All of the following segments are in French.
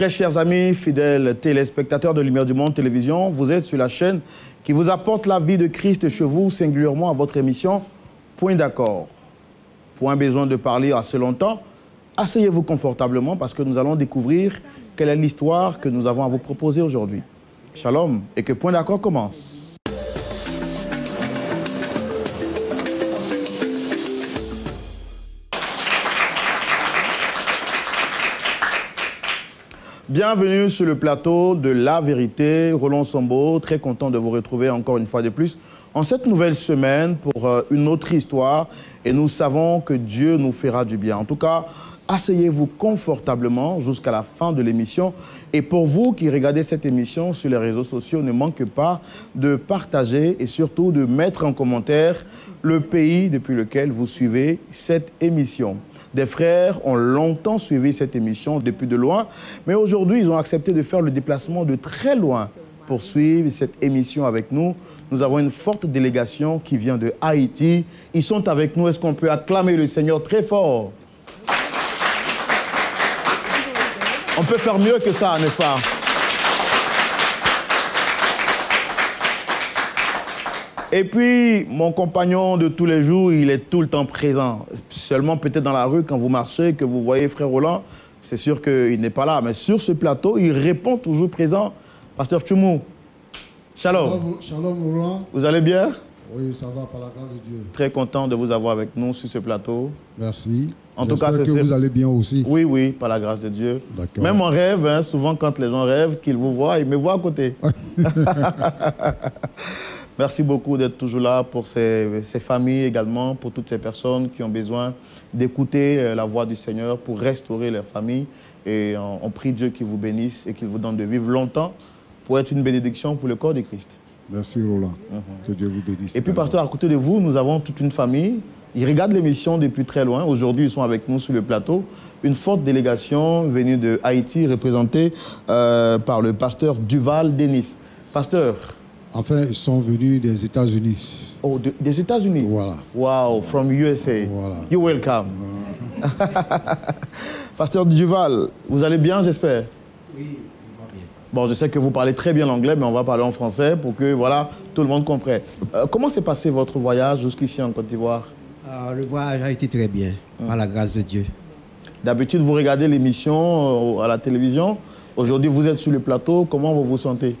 Très chers amis, fidèles téléspectateurs de Lumière du Monde Télévision, vous êtes sur la chaîne qui vous apporte la vie de Christ chez vous, singulièrement à votre émission Point d'accord. Point besoin de parler assez longtemps. Asseyez-vous confortablement parce que nous allons découvrir quelle est l'histoire que nous avons à vous proposer aujourd'hui. Shalom et que Point d'accord commence. Bienvenue sur le plateau de La Vérité. Roland Sambo, très content de vous retrouver encore une fois de plus en cette nouvelle semaine pour une autre histoire. Et nous savons que Dieu nous fera du bien. En tout cas, asseyez-vous confortablement jusqu'à la fin de l'émission. Et pour vous qui regardez cette émission sur les réseaux sociaux, ne manquez pas de partager et surtout de mettre en commentaire le pays depuis lequel vous suivez cette émission. Des frères ont longtemps suivi cette émission depuis de loin, mais aujourd'hui, ils ont accepté de faire le déplacement de très loin pour suivre cette émission avec nous. Nous avons une forte délégation qui vient de Haïti. Ils sont avec nous. Est-ce qu'on peut acclamer le Seigneur très fort? On peut faire mieux que ça, n'est-ce pas? Et puis, mon compagnon de tous les jours, il est tout le temps présent. Seulement peut-être dans la rue, quand vous marchez, que vous voyez Frère Roland, c'est sûr qu'il n'est pas là. Mais sur ce plateau, il répond toujours présent. Pasteur Tchoumou, shalom. Shalom Roland. Vous allez bien? Oui, ça va par la grâce de Dieu. Très content de vous avoir avec nous sur ce plateau. Merci. En tout cas, c'est que vous allez bien aussi. Oui, oui, par la grâce de Dieu. D'accord. Même en rêve, hein, souvent quand les gens rêvent qu'ils vous voient, ils me voient à côté. Merci beaucoup d'être toujours là pour ces familles également, pour toutes ces personnes qui ont besoin d'écouter la voix du Seigneur pour restaurer leur famille. Et on prie Dieu qu'il vous bénisse et qu'il vous donne de vivre longtemps pour être une bénédiction pour le corps de Christ. Merci Roland. Que Dieu vous bénisse. Et puis, pasteur, à côté de vous, nous avons toute une famille. Ils regardent l'émission depuis très loin. Aujourd'hui, ils sont avec nous sur le plateau. Une forte délégation venue de Haïti, représentée par le pasteur Duval Denis. Pasteur. Enfin, ils sont venus des États-Unis. Oh, des États-Unis? Voilà. Wow, from USA. Voilà. You're welcome. Pasteur Duval, vous allez bien, j'espère? Oui, on va bien. Bon, je sais que vous parlez très bien l'anglais, mais on va parler en français pour que, voilà, tout le monde comprenne. Comment s'est passé votre voyage jusqu'ici en Côte d'Ivoire? Le voyage a été très bien, par la grâce de Dieu. D'habitude, vous regardez l'émission à la télévision. Aujourd'hui, vous êtes sur le plateau. Comment vous vous sentez?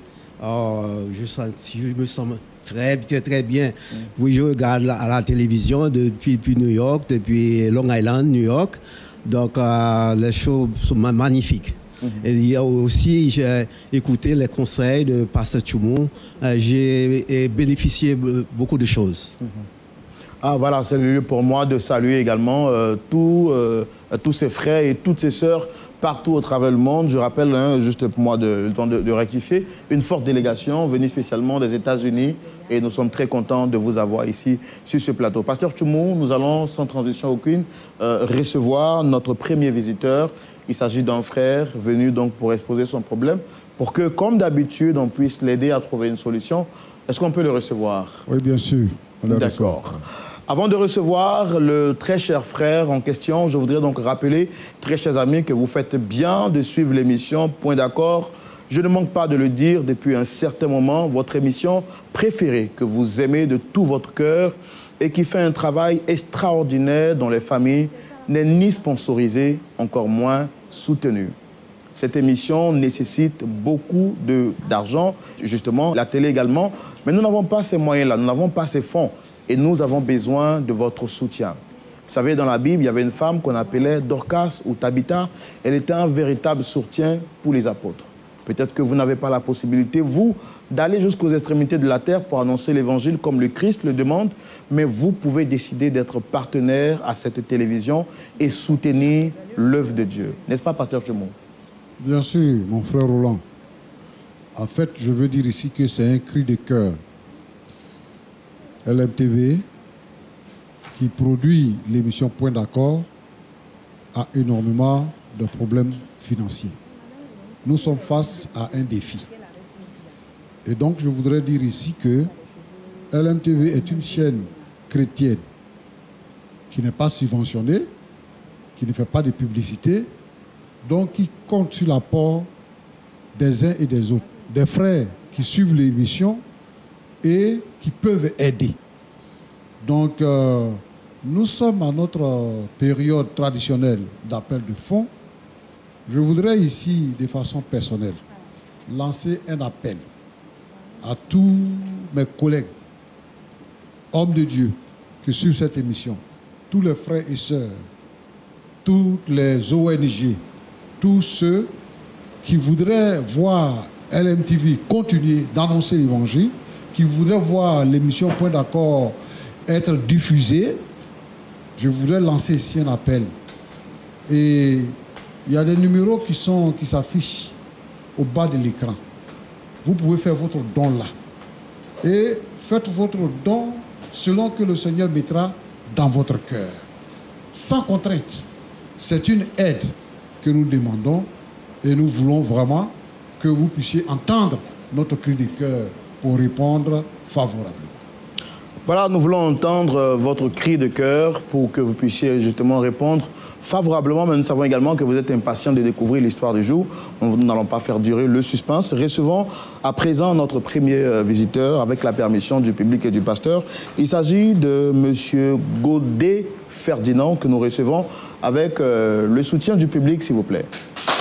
Je me sens très bien. Oui, je regarde à la télévision depuis New York, depuis Long Island, New York. Donc, les shows sont magnifiques. Et il y a aussi, j'ai écouté les conseils de Pasteur Tchoumou. J'ai bénéficié beaucoup de choses. Ah, voilà, c'est le lieu pour moi de saluer également tous ces frères et toutes ces sœurs partout au travers du monde. Je rappelle, juste pour moi, le temps de rectifier, une forte délégation venue spécialement des États-Unis et nous sommes très contents de vous avoir ici sur ce plateau. Pasteur Tchoumou, nous allons sans transition aucune recevoir notre premier visiteur. Il s'agit d'un frère venu donc pour exposer son problème pour que, comme d'habitude, on puisse l'aider à trouver une solution. Est-ce qu'on peut le recevoir? Oui, bien sûr. D'accord. Avant de recevoir le très cher frère en question, je voudrais donc rappeler, très chers amis, que vous faites bien de suivre l'émission Point d'accord. Je ne manque pas de le dire depuis un certain moment, votre émission préférée que vous aimez de tout votre cœur et qui fait un travail extraordinaire dont les familles n'est ni sponsorisée, encore moins soutenue. Cette émission nécessite beaucoup d'argent, justement, la télé également, mais nous n'avons pas ces moyens-là, nous n'avons pas ces fonds. Et nous avons besoin de votre soutien. Vous savez, dans la Bible, il y avait une femme qu'on appelait Dorcas ou Tabitha. Elle était un véritable soutien pour les apôtres. Peut-être que vous n'avez pas la possibilité, vous, d'aller jusqu'aux extrémités de la terre pour annoncer l'évangile comme le Christ le demande, mais vous pouvez décider d'être partenaire à cette télévision et soutenir l'œuvre de Dieu. N'est-ce pas, pasteur Tchoumou? Bien sûr, mon frère Roland. En fait, je veux dire ici que c'est un cri de cœur. LMTV, qui produit l'émission Point d'accord, a énormément de problèmes financiers. Nous sommes face à un défi. Et donc, je voudrais dire ici que LMTV est une chaîne chrétienne qui n'est pas subventionnée, qui ne fait pas de publicité, donc qui compte sur l'apport des uns et des autres, des frères qui suivent l'émission et qui peuvent aider. Donc, nous sommes à notre période traditionnelle d'appel de fonds. Je voudrais ici, de façon personnelle, lancer un appel à tous mes collègues, hommes de Dieu, qui suivent cette émission, tous les frères et sœurs, toutes les ONG, tous ceux qui voudraient voir LMTV continuer d'annoncer l'évangile, qui voudraient voir l'émission Point d'accord être diffusée. Je voudrais lancer ici un appel. Et il y a des numéros qui s'affichent au bas de l'écran. Vous pouvez faire votre don là. Et faites votre don selon que le Seigneur mettra dans votre cœur. Sans contrainte. C'est une aide que nous demandons et nous voulons vraiment que vous puissiez entendre notre cri de cœur pour répondre favorablement. Voilà, nous voulons entendre votre cri de cœur pour que vous puissiez justement répondre favorablement, mais nous savons également que vous êtes impatient de découvrir l'histoire du jour. Nous n'allons pas faire durer le suspense. Recevons à présent notre premier visiteur avec la permission du public et du pasteur. Il s'agit de M. Godet Ferdinand que nous recevons avec le soutien du public, s'il vous plaît.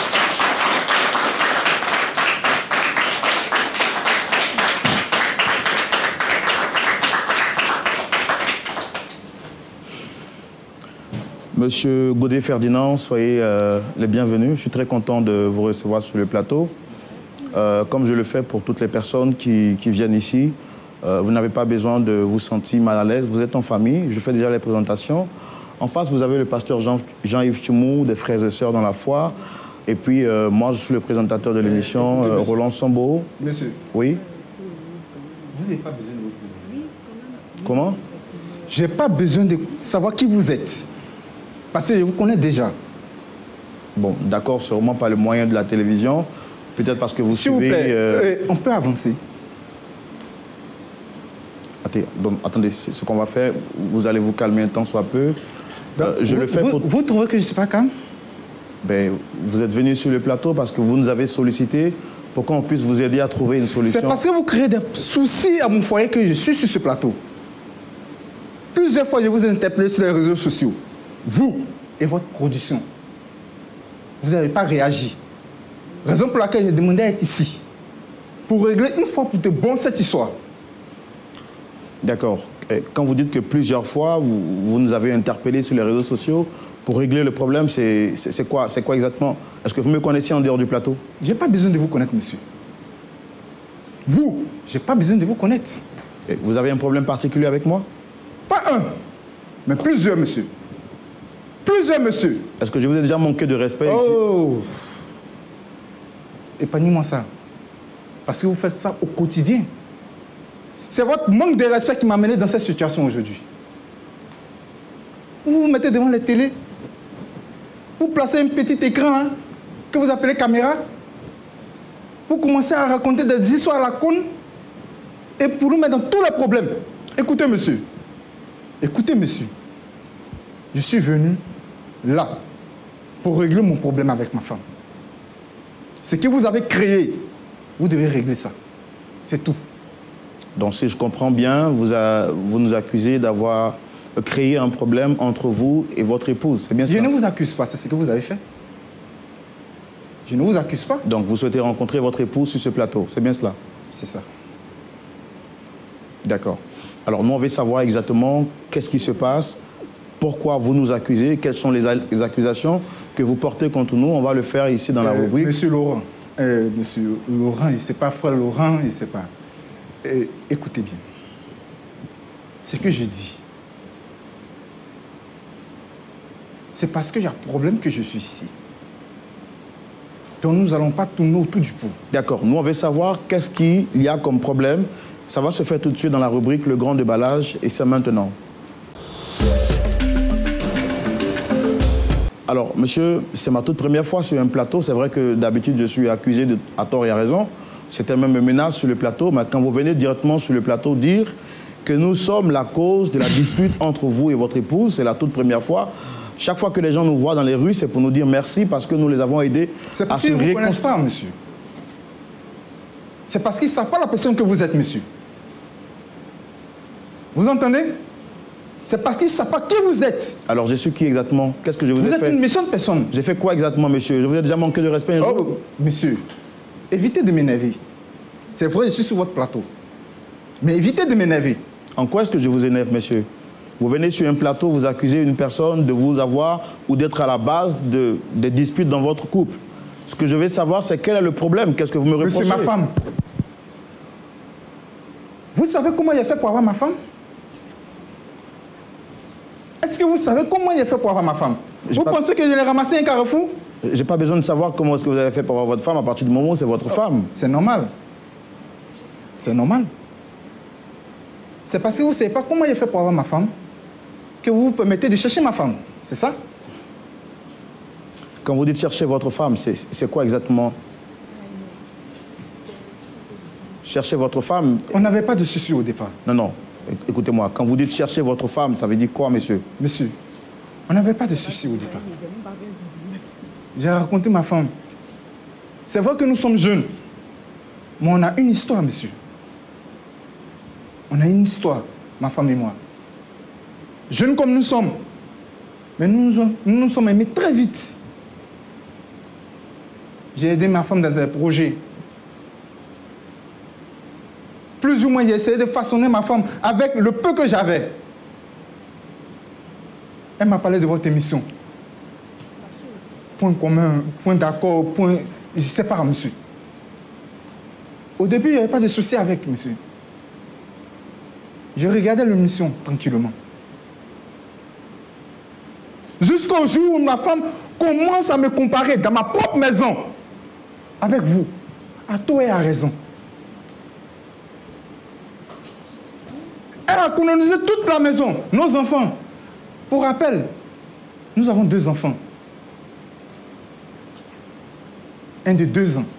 Monsieur Godet Ferdinand, soyez les bienvenus. Je suis très content de vous recevoir sur le plateau. Comme je le fais pour toutes les personnes qui viennent ici, vous n'avez pas besoin de vous sentir mal à l'aise. Vous êtes en famille. Je fais déjà les présentations. En face, vous avez le pasteur Jean-Yves Tchimou, des frères et sœurs dans la foi. Et puis, moi, je suis le présentateur de l'émission, Roland Sambo. Monsieur. Oui. Vous n'avez pas besoin de vous présenter. Comment? Je n'ai pas besoin de savoir qui vous êtes. Parce que je vous connais déjà. Bon, d'accord, sûrement par le moyen de la télévision. Peut-être parce que vous suivez... S'il vous plaît, on peut avancer. Attendez, ce qu'on va faire, vous allez vous calmer un temps soit peu. Je le fais pour... Vous trouvez que je ne suis pas calme? Ben, vous êtes venu sur le plateau parce que vous nous avez sollicité pour qu'on puisse vous aider à trouver une solution. C'est parce que vous créez des soucis à mon foyer que je suis sur ce plateau. Plusieurs fois, je vous ai interpellé sur les réseaux sociaux. Vous et votre production. Vous n'avez pas réagi. Raison pour laquelle j'ai demandé à être ici. Pour régler une fois pour de bon cette histoire. D'accord. Quand vous dites que plusieurs fois, vous nous avez interpellés sur les réseaux sociaux pour régler le problème, c'est quoi exactement? Est-ce que vous me connaissez en dehors du plateau? Je n'ai pas besoin de vous connaître, monsieur. Vous, je n'ai pas besoin de vous connaître. Et vous avez un problème particulier avec moi? Pas un, mais plusieurs, monsieur. Plusieurs, monsieur. Est-ce que je vous ai déjà manqué de respect ici? Oh! Épargnez-moi ça. Parce que vous faites ça au quotidien. C'est votre manque de respect qui m'a mené dans cette situation aujourd'hui. Vous vous mettez devant la télé, vous placez un petit écran là, que vous appelez caméra, vous commencez à raconter des histoires à la con, et pour nous mettre dans tous les problèmes. Écoutez, monsieur. Écoutez, monsieur. Je suis venu là pour régler mon problème avec ma femme. Ce que vous avez créé, vous devez régler ça. C'est tout. Donc, si je comprends bien, vous nous accusez d'avoir créé un problème entre vous et votre épouse. C'est bien ça? Je ne vous accuse pas, c'est ce que vous avez fait. Je ne vous accuse pas. Donc, vous souhaitez rencontrer votre épouse sur ce plateau. C'est bien cela? C'est ça. D'accord. Alors, nous, on veut savoir exactement qu'est-ce qui se passe, pourquoi vous nous accusez, quelles sont les accusations que vous portez contre nous. On va le faire ici dans la rubrique. Monsieur Laurent, c'est pas frère Laurent, il ne sait pas. Écoutez bien. Ce que je dis, c'est parce que j'ai un problème que je suis ici. Donc nous n'allons pas tourner autour du pot. D'accord. Nous, on veut savoir qu'est-ce qu'il y a comme problème. Ça va se faire tout de suite dans la rubrique Le Grand Déballage et c'est maintenant. Alors, monsieur, c'est ma toute première fois sur un plateau. C'est vrai que d'habitude, je suis accusé à tort et à raison. C'était même une menace sur le plateau. Mais quand vous venez directement sur le plateau dire que nous sommes la cause de la dispute entre vous et votre épouse, c'est la toute première fois. Chaque fois que les gens nous voient dans les rues, c'est pour nous dire merci parce que nous les avons aidés à se réconcilier. Pas, monsieur. C'est parce qu'ils ne savent pas la personne que vous êtes, monsieur. Vous entendez? C'est parce qu'ils ne savent pas qui vous êtes. Alors, je suis qui exactement? Qu'est-ce que je vous ai fait? Vous êtes une méchante personne. J'ai fait quoi exactement, monsieur? Je vous ai déjà manqué de respect un jour? Oh, monsieur, évitez de m'énerver. C'est vrai, je suis sur votre plateau. Mais évitez de m'énerver. En quoi est-ce que je vous énerve, monsieur? Vous venez sur un plateau, vous accusez une personne de vous avoir ou d'être à la base des disputes dans votre couple. Ce que je veux savoir, c'est quel est le problème? Qu'est-ce que vous me reprochez? Monsieur, ma femme. Vous savez comment il a fait pour avoir ma femme? Est-ce que vous savez comment il a fait pour avoir ma femme? Vous pensez que je l'ai ramassé un carrefour? J'ai pas besoin de savoir comment est-ce que vous avez fait pour avoir votre femme à partir du moment où c'est votre femme. C'est normal. C'est normal. C'est parce que vous ne savez pas comment il a fait pour avoir ma femme que vous vous permettez de chercher ma femme. C'est ça? Quand vous dites chercher votre femme, c'est quoi exactement? Chercher votre femme? On n'avait pas de souci au départ. Non, non. Écoutez-moi, quand vous dites chercher votre femme, ça veut dire quoi, monsieur? Monsieur, on n'avait pas de souci au départ. J'ai raconté ma femme. C'est vrai que nous sommes jeunes, mais on a une histoire, monsieur. On a une histoire, ma femme et moi. Jeunes comme nous sommes, mais nous nous sommes aimés très vite. J'ai aidé ma femme dans des projets. Plus ou moins, j'ai essayé de façonner ma femme avec le peu que j'avais. Elle m'a parlé de votre émission. Point commun, point d'accord, point... Je ne sais pas, monsieur. Au début, il n'y avait pas de souci avec, monsieur. Je regardais l'émission tranquillement. Jusqu'au jour où ma femme commence à me comparer dans ma propre maison avec vous. À tort et à raison. Elle a colonisé toute la maison, nos enfants. Pour rappel, nous avons 2 enfants. Un de 2 ans.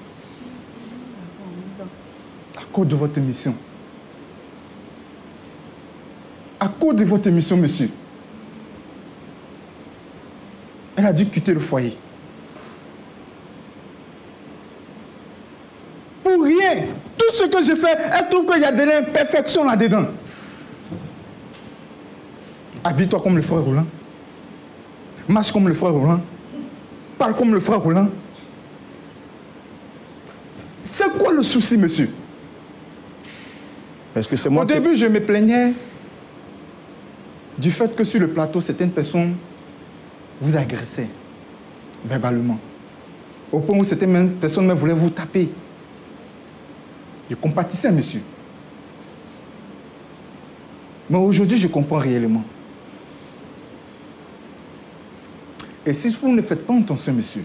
À cause de votre émission. À cause de votre émission, monsieur. Elle a dû quitter le foyer. Pour rien. Tout ce que j'ai fait, elle trouve qu'il y a de l'imperfection là-dedans. Habille-toi comme le frère Roland. Marche comme le frère Roland. Parle comme le frère Roland. C'est quoi le souci, monsieur? Est-ce que c'est moi Au début, je me plaignais du fait que sur le plateau, certaines personnes vous agressaient verbalement. Au point où certaines personnes même voulaient vous taper. Je compatissais, monsieur. Mais aujourd'hui, je comprends réellement. Et si vous ne faites pas attention, monsieur,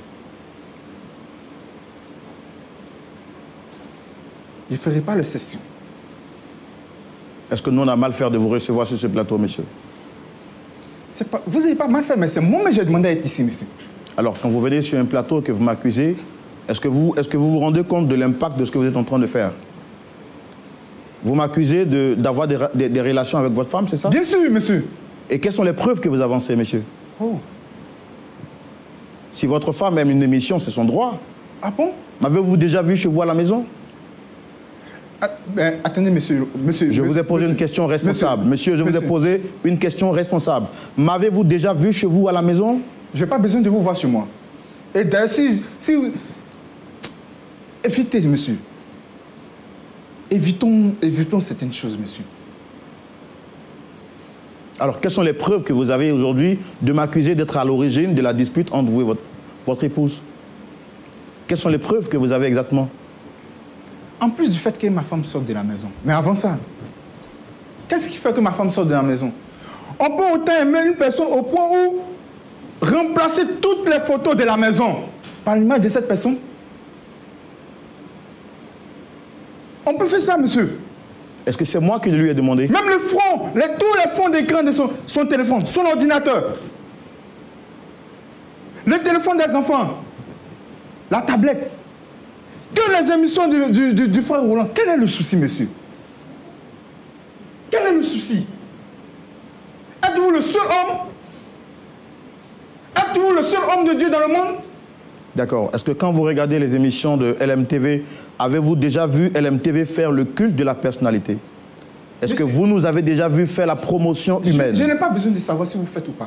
je ne ferai pas l'exception. Est-ce que nous, on a mal fait de vous recevoir sur ce plateau, monsieur? Pas, vous n'avez pas mal fait, mais c'est moi que j'ai demandé à être ici, monsieur. Alors, quand vous venez sur un plateau et que vous m'accusez, est-ce que vous vous rendez compte de l'impact de ce que vous êtes en train de faire? Vous m'accusez d'avoir des relations avec votre femme, c'est ça? Bien sûr, monsieur. Et quelles sont les preuves que vous avancez, monsieur? Oh. Si votre femme aime une émission, c'est son droit. Ah bon? M'avez-vous déjà vu chez vous à la maison? Attendez, monsieur. Je vous ai posé une question responsable. Monsieur, je vous ai posé une question responsable. M'avez-vous déjà vu chez vous à la maison? Je n'ai pas besoin de vous voir chez moi. Et d'ailleurs, si... Évitez, monsieur. Évitons certaines choses, monsieur. Alors, quelles sont les preuves que vous avez aujourd'hui de m'accuser d'être à l'origine de la dispute entre vous et votre épouse? Quelles sont les preuves que vous avez exactement? En plus du fait que ma femme sorte de la maison. Mais avant ça, qu'est-ce qui fait que ma femme sorte de la maison? On peut autant aimer une personne au point où remplacer toutes les photos de la maison par l'image de cette personne. On peut faire ça, monsieur. Est-ce que c'est moi qui lui ai demandé? Même le front, tous les fonds d'écran de son téléphone, son ordinateur, le téléphone des enfants, la tablette, que les émissions du frère Roland. Quel est le souci, monsieur? Quel est le souci? Êtes-vous le seul homme? Êtes-vous le seul homme de Dieu dans le monde? D'accord. Est-ce que quand vous regardez les émissions de LMTV, avez-vous déjà vu LMTV faire le culte de la personnalité? Est-ce que vous nous avez déjà vu faire la promotion humaine? Je n'ai pas besoin de savoir si vous faites ou pas.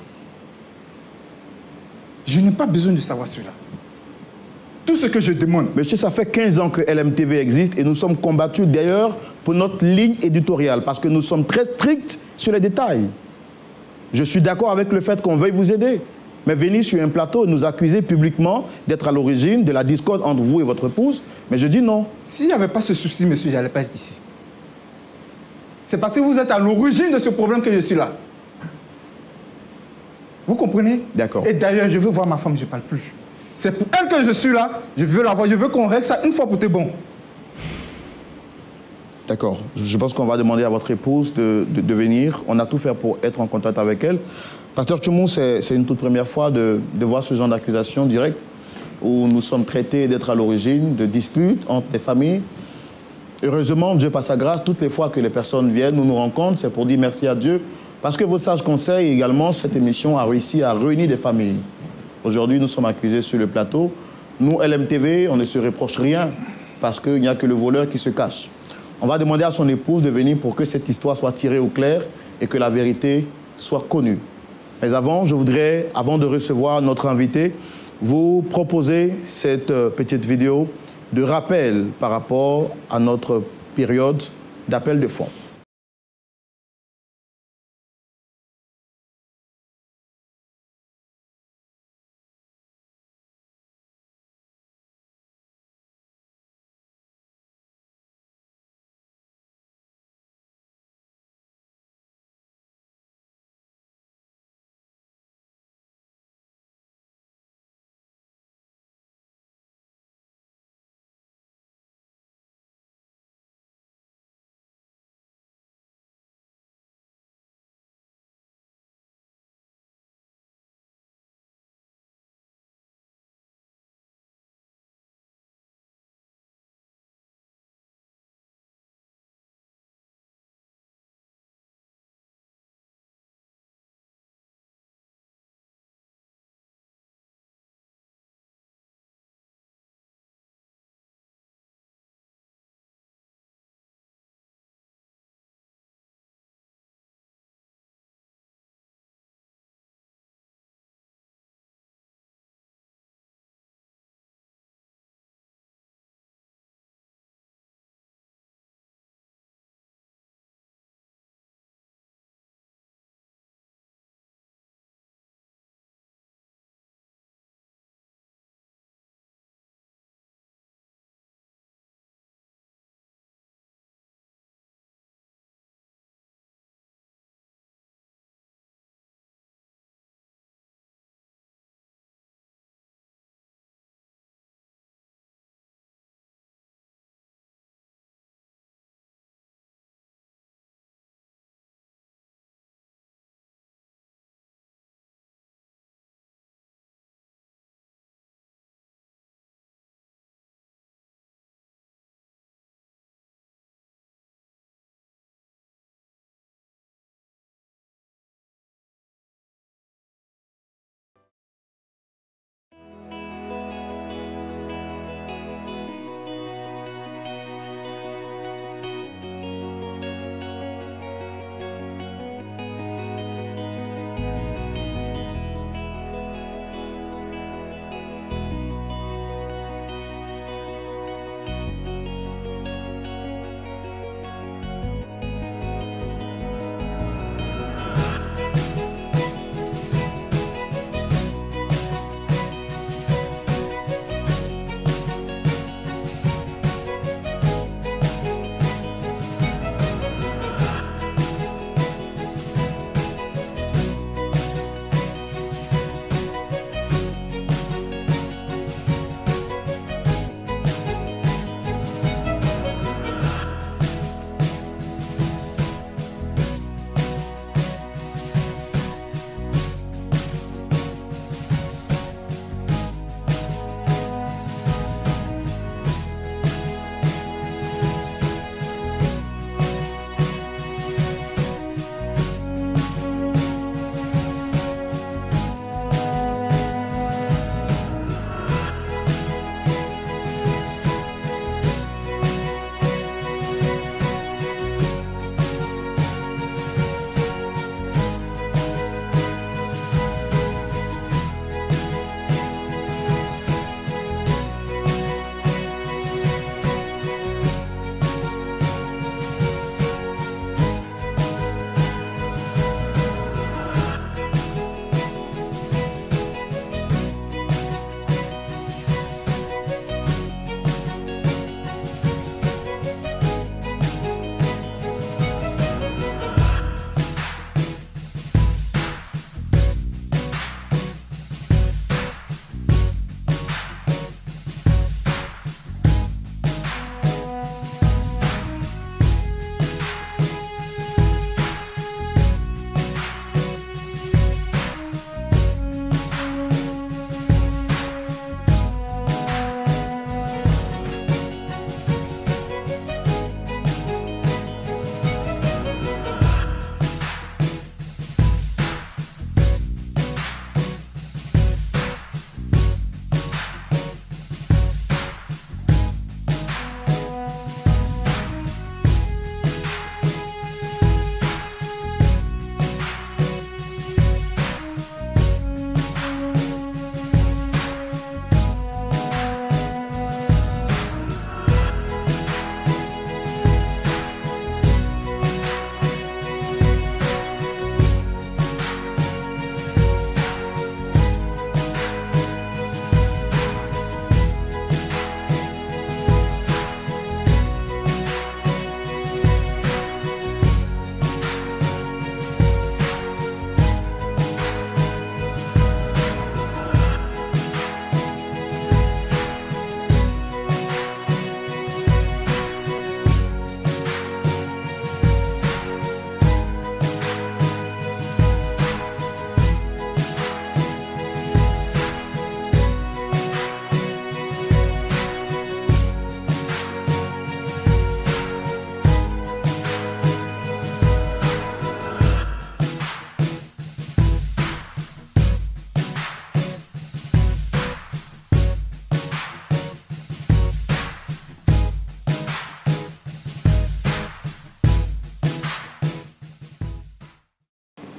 Je n'ai pas besoin de savoir cela. Tout ce que je demande... Monsieur, ça fait 15 ans que LMTV existe et nous sommes combattus d'ailleurs pour notre ligne éditoriale parce que nous sommes très stricts sur les détails. Je suis d'accord avec le fait qu'on veuille vous aider. Mais venir sur un plateau et nous accuser publiquement d'être à l'origine de la discorde entre vous et votre épouse, mais je dis non. S'il n'y avait pas ce souci, monsieur, je n'allais pas être ici. C'est parce que vous êtes à l'origine de ce problème que je suis là. Vous comprenez? D'accord. Et d'ailleurs, je veux voir ma femme, je ne parle plus. C'est pour elle que je suis là, je veux la voir, je veux qu'on règle ça une fois pour tout bon. D'accord. Je pense qu'on va demander à votre épouse de venir. On a tout fait pour être en contact avec elle. Pasteur Tchoumou, c'est une toute première fois de voir ce genre d'accusation directe où nous sommes traités d'être à l'origine de disputes entre les familles. Heureusement, Dieu par sa grâce, toutes les fois que les personnes viennent, nous rencontrent, c'est pour dire merci à Dieu. Parce que vos sages conseils, également, cette émission a réussi à réunir des familles. Aujourd'hui, nous sommes accusés sur le plateau. Nous, LMTV, on ne se reproche rien parce qu'il n'y a que le voleur qui se cache. On va demander à son épouse de venir pour que cette histoire soit tirée au clair et que la vérité soit connue. Mais avant, je voudrais, avant de recevoir notre invité, vous proposer cette petite vidéo de rappel par rapport à notre période d'appel de fonds.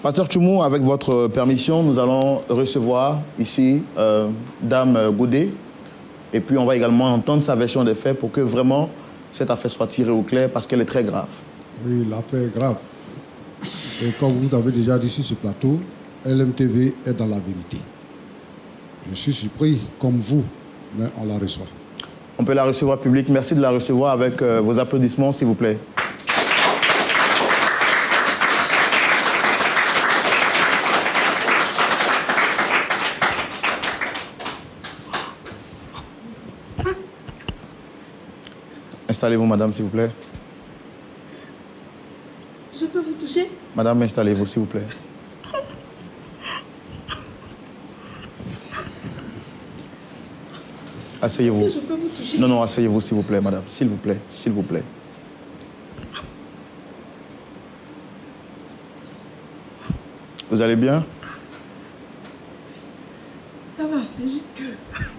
Pasteur Tchoumou, avec votre permission, nous allons recevoir ici Dame Goudé. Et puis on va également entendre sa version des faits pour que vraiment cette affaire soit tirée au clair parce qu'elle est très grave. Oui, l'affaire est grave. Et comme vous avez déjà dit sur ce plateau, LMTV est dans la vérité. Je suis surpris, comme vous, mais on la reçoit. On peut la recevoir public. Merci de la recevoir avec vos applaudissements, s'il vous plaît. Installez-vous, madame, s'il vous plaît. Je peux vous toucher? Madame, installez-vous, s'il vous plaît. Asseyez-vous. Est-ce que je peux vous toucher? Non, non, asseyez-vous, s'il vous plaît, madame. S'il vous plaît, s'il vous plaît. Vous allez bien? Ça va, c'est juste que...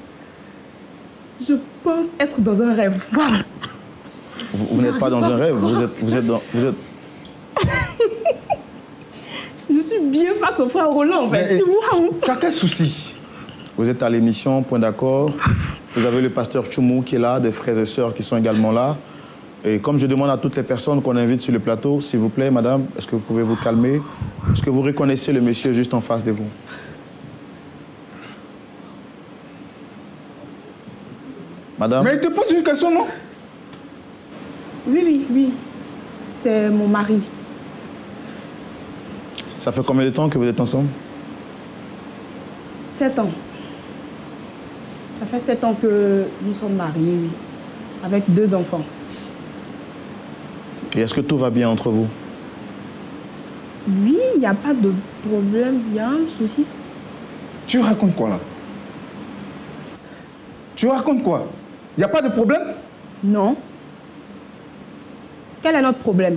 Je pense être dans un rêve. Wow. Vous n'êtes pas dans un rêve, vous êtes dans... Je suis bien face au frère Roland, en fait. Waouh. Tu as quel souci? Vous êtes à l'émission Point d'accord. Vous avez le pasteur Tchoumou qui est là, des frères et sœurs qui sont également là. Et comme je demande à toutes les personnes qu'on invite sur le plateau, s'il vous plaît, madame, est-ce que vous pouvez vous calmer? Est-ce que vous reconnaissez le monsieur juste en face de vous? Madame? Mais il te pose une question, non? Oui. C'est mon mari. Ça fait combien de temps que vous êtes ensemble? 7 ans. Ça fait 7 ans que nous sommes mariés, oui. Avec 2 enfants. Et est-ce que tout va bien entre vous? Oui, il n'y a pas de problème, il y a un souci. Tu racontes quoi, là? Tu racontes quoi? Il n'y a pas de problème? Non. Quel est notre problème?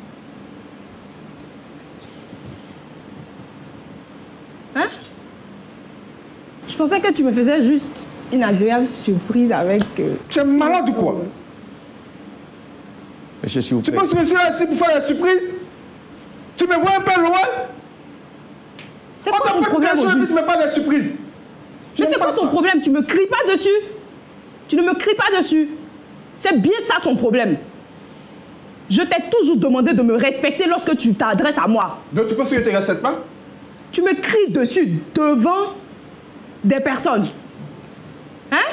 Hein? Je pensais que tu me faisais juste une agréable surprise avec... Tu es malade ou quoi? Monsieur, s'il vous plaît. Tu penses que je suis là ici pour faire la surprise? Tu me vois un peu loin? C'est quoi ton problème Tu aujourd'hui? ne mets pas de surprise. Mais c'est quoi ton problème? Tu me cries pas dessus? Tu ne me cries pas dessus. C'est bien ça ton problème. Je t'ai toujours demandé de me respecter lorsque tu t'adresses à moi. Donc tu penses que je ne te respecte pas? Tu me cries dessus devant des personnes. Hein?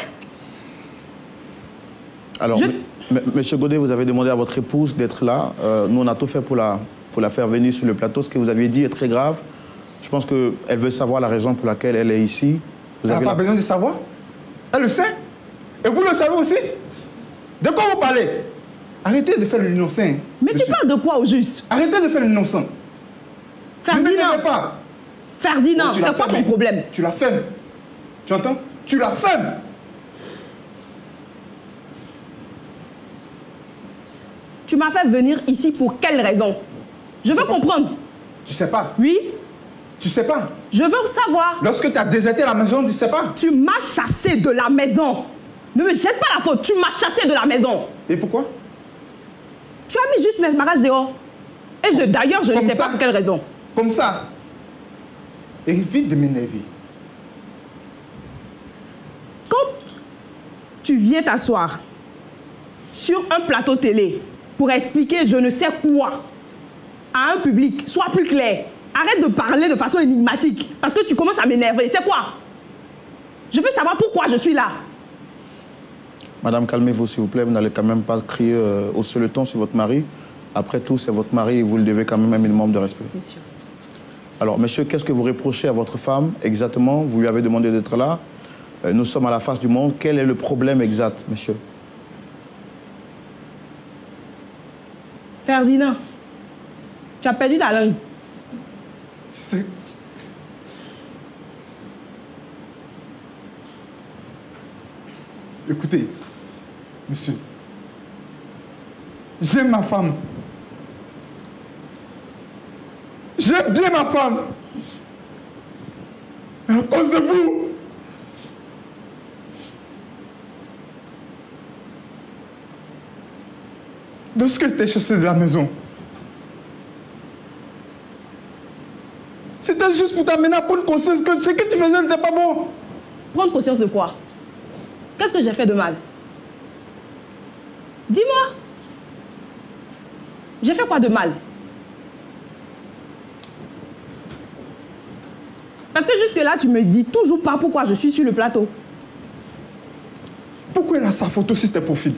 Alors, monsieur Godet, vous avez demandé à votre épouse d'être là. Nous, on a tout fait pour la faire venir sur le plateau. Ce que vous aviez dit est très grave. Je pense qu'elle veut savoir la raison pour laquelle elle est ici. Elle n'a pas besoin de savoir. Elle le sait. Et vous le savez aussi. De quoi vous parlez? Arrêtez de faire l'innocent. Mais tu parles de quoi au juste? Arrêtez de faire l'innocent. Ne m'énervez pas. Ferdinand, c'est quoi ton problème? Tu la fermes. Tu entends? Tu la fermes. Tu m'as fait venir ici pour quelle raison? Je veux comprendre. Tu sais pas? Oui? Tu sais pas? Je veux savoir. Lorsque tu as déserté la maison, tu sais pas? Tu m'as chassé de la maison. Ne me jette pas la faute. Tu m'as chassé de la maison. Et pourquoi? Tu as mis juste mes mariages dehors. Et d'ailleurs, je ne sais pas pour quelle raison. Comme ça. Évite de m'énerver. Quand tu viens t'asseoir sur un plateau télé pour expliquer je ne sais quoi à un public, sois plus clair. Arrête de parler de façon énigmatique parce que tu commences à m'énerver. C'est quoi? Je veux savoir pourquoi je suis là. Madame, calmez-vous, s'il vous plaît. Vous n'allez quand même pas crier au seul ton sur votre mari. Après tout, c'est votre mari et vous le devez quand même un minimum de respect. Bien sûr. Alors, monsieur, qu'est-ce que vous reprochez à votre femme exactement? Vous lui avez demandé d'être là. Nous sommes à la face du monde. Quel est le problème exact, monsieur? Ferdinand, tu as perdu ta langue. Écoutez, monsieur, j'aime ma femme. J'aime bien ma femme. Mais à cause de vous, lorsque j'étais chassé de la maison, C'était juste pour t'amener à prendre conscience que ce que tu faisais n'était pas bon. Prendre conscience de quoi? Qu'est-ce que j'ai fait de mal? Dis-moi. J'ai fait quoi de mal? Parce que jusque-là, tu me dis toujours pas pourquoi je suis sur le plateau. Pourquoi elle a sa photo sur tes profils?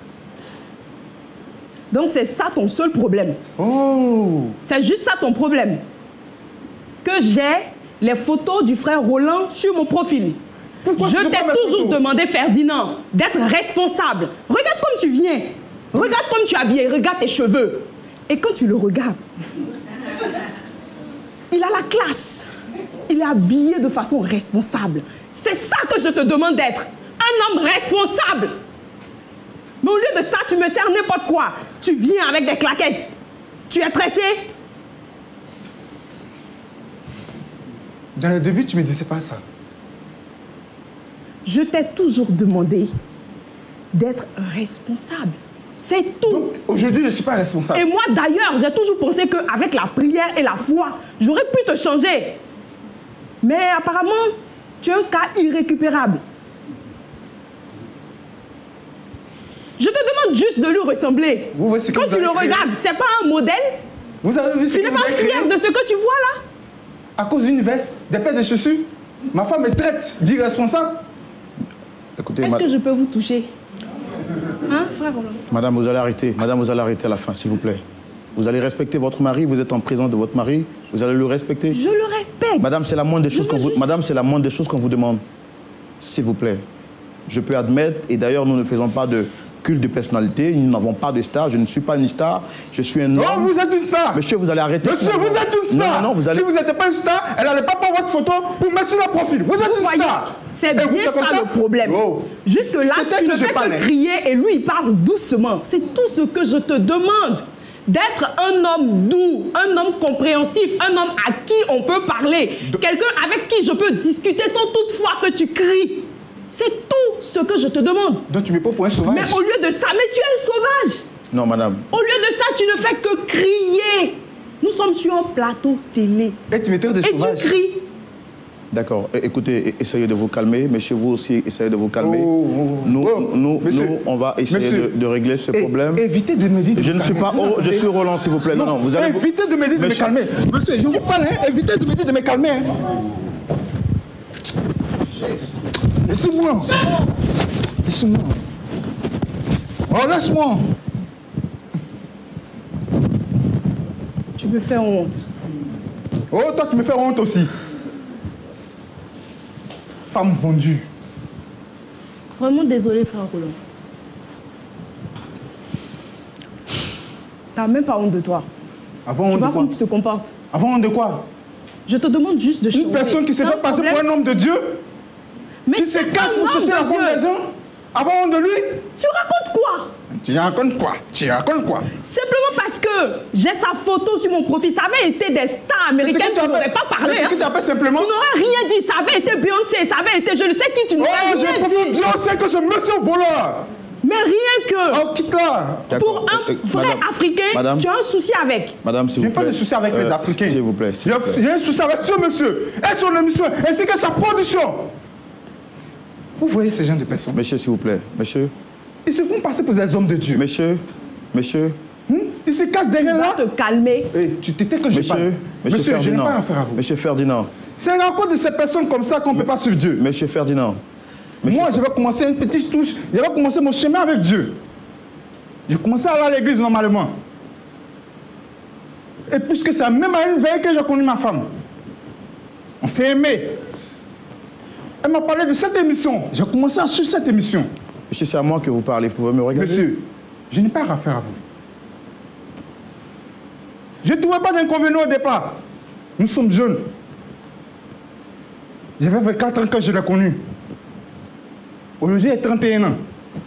Donc c'est ça ton seul problème. Oh! C'est juste ça ton problème. Que j'ai les photos du frère Roland sur mon profil. Pourquoi je t'ai toujours demandé, Ferdinand, d'être responsable. Regarde comme tu viens. Regarde comme tu es habillé. Regarde tes cheveux. Et quand tu le regardes, il a la classe. Il est habillé de façon responsable. C'est ça que je te demande d'être. Un homme responsable. Mais au lieu de ça, tu me sers n'importe quoi. Tu viens avec des claquettes. Tu es pressé? Dans le début, tu me disais pas ça. Je t'ai toujours demandé d'être responsable. C'est tout. Aujourd'hui, je ne suis pas responsable. Et moi, d'ailleurs, j'ai toujours pensé qu'avec la prière et la foi, j'aurais pu te changer. Mais apparemment, tu es un cas irrécupérable. Je te demande juste de lui ressembler. Quand tu le regardes, c'est pas un modèle? Vous avez vu ce tu n'es pas fier de ce que tu vois là? À cause d'une veste, des paires de chaussures, ma femme me traite d'irresponsable. Écoutez, est-ce que je peux vous toucher? Hein, frère Roland? Madame, vous allez arrêter. Madame, vous allez arrêter à la fin, s'il vous plaît. Vous allez respecter votre mari, vous êtes en présence de votre mari, vous allez le respecter. Je le respecte. Madame, c'est la moindre des choses qu'on vous... Madame, c'est la moindre des choses qu'on vous demande. S'il vous plaît. Je peux admettre, et d'ailleurs, nous ne faisons pas de culte de personnalité, nous n'avons pas de star, je ne suis pas une star, je suis un homme. Non, vous êtes une star. Monsieur, vous allez arrêter. Monsieur, vous êtes une star. Non, vous allez... Si vous n'êtes pas une star, elle n'allait pas prendre votre photo pour mettre sur le profil. Vous êtes une star. C'est bien ça le problème. Oh. Jusque-là, tu ne fais que crier et lui, il parle doucement. C'est tout ce que je te demande. D'être un homme doux, un homme compréhensif, un homme à qui on peut parler, quelqu'un avec qui je peux discuter sans toutefois que tu cries. C'est tout ce que je te demande. Donc tu me prends pour un sauvage. Mais au lieu de ça, mais tu es un sauvage. Non, madame. Au lieu de ça, tu ne fais que crier. Nous sommes sur un plateau télé. Et tu me traites de sauvage. Et tu cries. D'accord. Écoutez, essayez de vous calmer. Monsieur, vous aussi, essayez de vous calmer. Nous, on va essayer de régler ce problème. Évitez de me dire de je ne suis pas... je suis Roland, s'il vous plaît. Non, vous allez... Évitez de me dire de me calmer. Monsieur, je vous parle, hein. Évitez de me dire de me calmer. Hein. Laissez-moi. Laissez-moi. Oh, laisse-moi. Tu me fais honte. Oh, toi, tu me fais honte aussi. Femme vendue. Vraiment désolé, frère Roland. T'as même pas honte de toi. Avant tu vois comment tu te comportes. Avant honte de quoi? Je te demande juste de changer. Une personne qui se fait passer pour un homme de Dieu. Mais qui se cache pour chercher la femme des hommes. Avant honte de lui. Tu racontes quoi? Tu racontes quoi? Tu racontes quoi? Simplement parce que j'ai sa photo sur mon profil. Ça avait été des stars américaines, tu n'aurais pas parlé. C'est ce que tu appelles simplement? Tu n'aurais rien dit. Ça avait été Beyoncé, ça avait été je ne sais qui, tu n'aurais rien dit. Oh, j'ai préféré Beyoncé que ce monsieur voleur. Mais rien que... Oh, quitte-la. Pour un vrai Africain, tu as un souci avec. Madame, s'il vous plaît. Je n'ai pas de souci avec les Africains. S'il vous plaît. J'ai un souci avec ce monsieur et son émission, ainsi que sa production. Vous voyez ces gens de personnes? Monsieur, s'il vous plaît. Monsieur. Ils se font passer pour des hommes de Dieu. Monsieur. Ils se cachent derrière là. Tu dois te calmer. Hey, tu t'étais que je parle. Monsieur, je n'ai pas affaire à vous. Monsieur Ferdinand. C'est à cause de ces personnes comme ça qu'on ne peut pas suivre Dieu. Monsieur Ferdinand. Moi, je vais commencer une petite touche. Je vais commencer mon chemin avec Dieu. J'ai commencé à aller à l'église normalement. Et puisque c'est même à une veille que j'ai connu ma femme. On s'est aimé. Elle m'a parlé de cette émission. J'ai commencé à suivre cette émission. Monsieur, c'est à moi que vous parlez. Vous pouvez me regarder? Monsieur, je n'ai pas affaire à vous. Je ne trouvais pas d'inconvénient au départ. Nous sommes jeunes. J'avais 24 ans quand je l'ai connu. Aujourd'hui, j'ai 31 ans.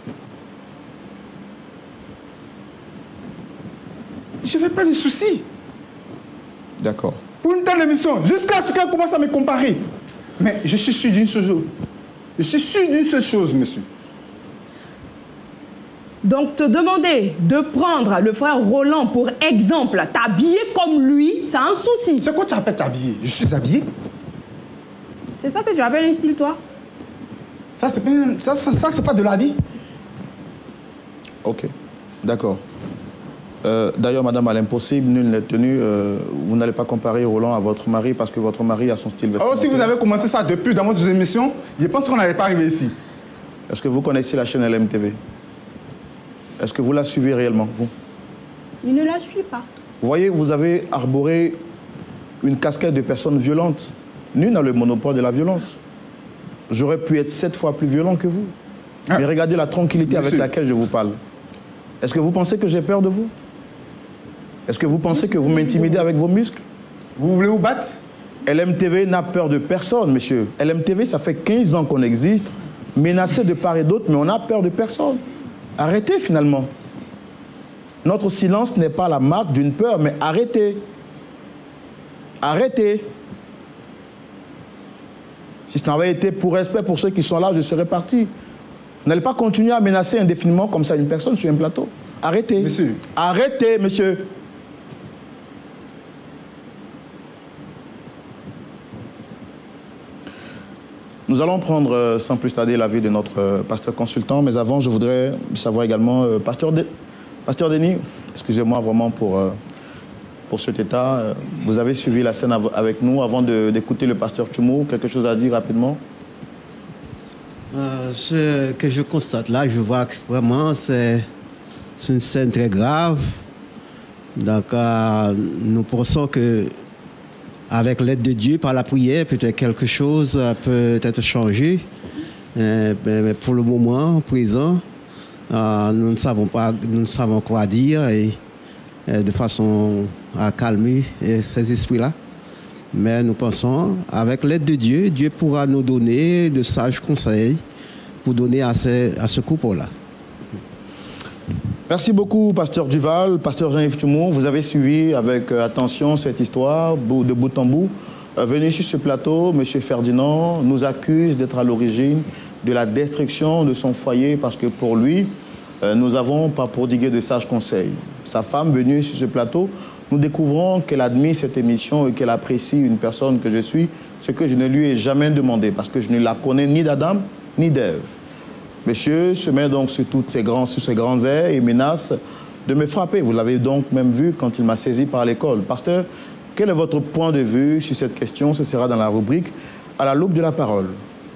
Je n'avais pas de soucis. D'accord. Pour une telle émission, jusqu'à ce qu'elle commence à me comparer. Mais je suis sûr d'une seule chose. Je suis sûr d'une seule chose, monsieur. Donc, te demander de prendre le frère Roland pour exemple, t'habiller comme lui, c'est un souci. C'est quoi tu appelles t'habiller? Je suis habillé. C'est ça que tu appelles un style, toi? Ça, c'est pas de l'habit. Ok, d'accord. D'ailleurs, madame, à l'impossible, nul n'est tenu. Vous n'allez pas comparer Roland à votre mari parce que votre mari a son style vestimentaire. Alors, si vous avez commencé ça depuis dans votre émission, je pense qu'on n'allait pas arriver ici. Est-ce que vous connaissez la chaîne LMTV? Est-ce que vous la suivez réellement, vous? Il ne la suit pas. Vous voyez, vous avez arboré une casquette de personnes violentes. Nul n'a le monopole de la violence. J'aurais pu être 7 fois plus violent que vous. Ah. Mais regardez la tranquillité avec laquelle je vous parle. Est-ce que vous pensez que j'ai peur de vous? Est-ce que vous pensez que vous m'intimidez avec vos muscles? Vous voulez vous battre? LMTV n'a peur de personne, monsieur. LMTV, ça fait 15 ans qu'on existe, menacé de part et d'autre, mais on n'a peur de personne. Arrêtez, finalement. Notre silence n'est pas la marque d'une peur, mais arrêtez. Arrêtez. Si ce n'avait été pour respect pour ceux qui sont là, je serais parti. Vous n'allez pas continuer à menacer indéfiniment comme ça une personne sur un plateau. Arrêtez. Monsieur. Arrêtez, monsieur. Nous allons prendre sans plus tarder l'avis de notre pasteur consultant, mais avant, je voudrais savoir également, pasteur Denis, excusez-moi vraiment pour cet état. Vous avez suivi la scène avec nous avant d'écouter le pasteur Tchoumo. Quelque chose à dire rapidement? Ce que je constate là, je vois que vraiment c'est une scène très grave. Donc nous pensons que avec l'aide de Dieu, par la prière, peut-être quelque chose peut être changé. Mais pour le moment présent, nous ne savons pas, nous ne savons quoi dire et de façon à calmer ces esprits-là. Mais nous pensons, avec l'aide de Dieu, Dieu pourra nous donner de sages conseils pour donner à ce couple-là. Merci beaucoup, pasteur Duval, pasteur Jean-Yves Tchoumo. Vous avez suivi avec attention cette histoire de bout en bout. Venu sur ce plateau, M. Ferdinand nous accuse d'être à l'origine de la destruction de son foyer parce que pour lui, nous n'avons pas prodigué de sages conseils. Sa femme venue sur ce plateau, nous découvrons qu'elle admire cette émission et qu'elle apprécie une personne que je suis, ce que je ne lui ai jamais demandé parce que je ne la connais ni d'Adam ni d'Ève. Monsieur se met donc sur ces grands airs et menace de me frapper. Vous l'avez donc même vu quand il m'a saisi par l'école. Pasteur, quel est votre point de vue sur cette question? Ce sera dans la rubrique « À la loupe de la parole ».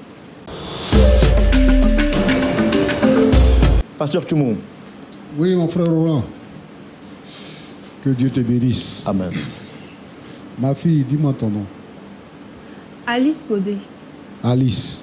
Pasteur Tchoumo. Oui, mon frère Roland. Que Dieu te bénisse. Amen. Ma fille, dis-moi ton nom. Alice Podé. Alice.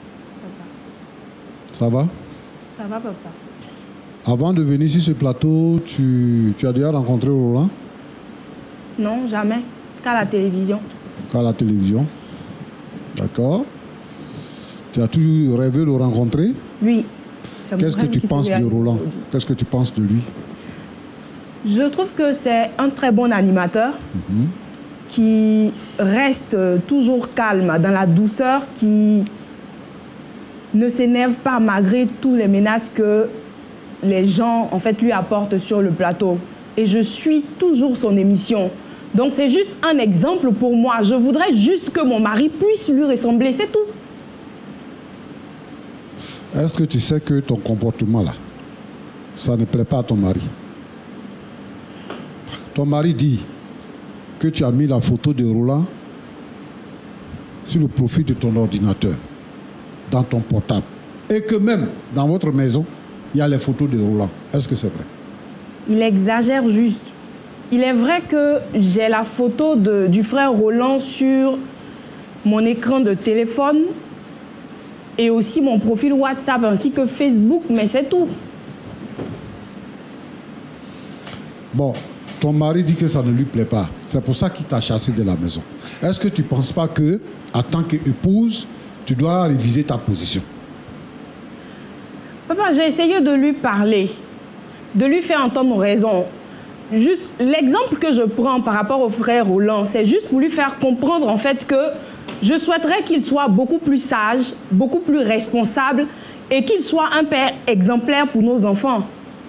Ça va? Ça va, papa. Avant de venir sur ce plateau, tu as déjà rencontré Roland? Non, jamais. Qu'à la télévision. Qu'à la télévision. D'accord. Tu as toujours rêvé de le rencontrer? Oui. Qu'est-ce que tu penses de Roland? Qu'est-ce que tu penses de lui? Je trouve que c'est un très bon animateur qui reste toujours calme, dans la douceur, qui ne s'énerve pas malgré tous les menaces que les gens en fait lui apportent sur le plateau. Et je suis toujours son émission. Donc c'est juste un exemple pour moi. Je voudrais juste que mon mari puisse lui ressembler, c'est tout. Est-ce que tu sais que ton comportement là, ça ne plaît pas à ton mari? Ton mari dit que tu as mis la photo de Roland sur le profil de ton ordinateur, dans ton portable. Et que même dans votre maison, il y a les photos de Roland. Est-ce que c'est vrai? Il exagère juste. Il est vrai que j'ai la photo du frère Roland sur mon écran de téléphone et aussi mon profil WhatsApp ainsi que Facebook, mais c'est tout. Bon, ton mari dit que ça ne lui plaît pas. C'est pour ça qu'il t'a chassé de la maison. Est-ce que tu ne penses pas que, en tant qu'épouse, tu dois réviser ta position? Papa, j'ai essayé de lui parler, de lui faire entendre raison. Juste l'exemple que je prends par rapport au frère Roland, c'est juste pour lui faire comprendre en fait que je souhaiterais qu'il soit beaucoup plus sage, beaucoup plus responsable et qu'il soit un père exemplaire pour nos enfants.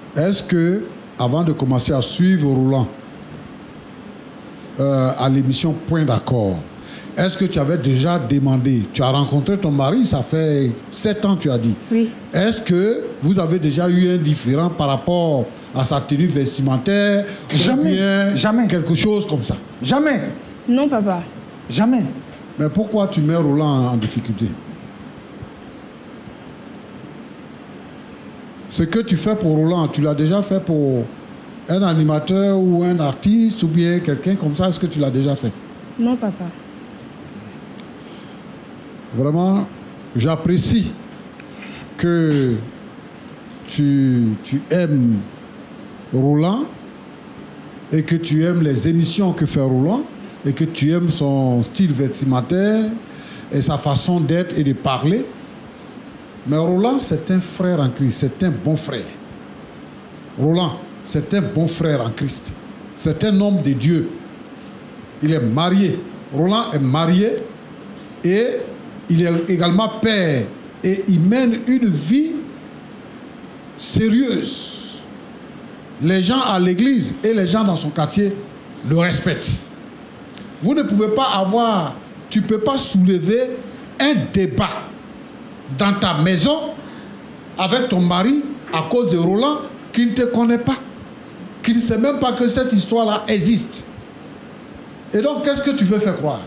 est-ce que, avant de commencer à suivre Roland à l'émission Point d'accord, est-ce que tu avais déjà demandé, tu as rencontré ton mari, ça fait 7 ans, tu as dit. Oui. Est-ce que vous avez déjà eu un différend par rapport à sa tenue vestimentaire? Jamais, ou bien jamais. quelque chose comme ça? Jamais. Non, papa. Jamais. Mais pourquoi tu mets Roland en difficulté? Ce que tu fais pour Roland, tu l'as déjà fait pour un animateur ou un artiste ou bien quelqu'un comme ça? Est-ce que tu l'as déjà fait? Non, papa. Vraiment, j'apprécie que tu aimes Roland et que tu aimes les émissions que fait Roland et que tu aimes son style vestimentaire et sa façon d'être et de parler. Mais Roland, c'est un frère en Christ, c'est un bon frère. Roland, c'est un bon frère en Christ. C'est un homme de Dieu. Il est marié. Roland est marié et il est également père. Et il mène une vie sérieuse. Les gens à l'église et les gens dans son quartier le respectent. Vous ne pouvez pas avoir, tu ne peux pas soulever un débat dans ta maison avec ton mari à cause de Roland qui ne te connaît pas, qui ne sait même pas que cette histoire-là existe. Et donc, qu'est-ce que tu veux faire croire?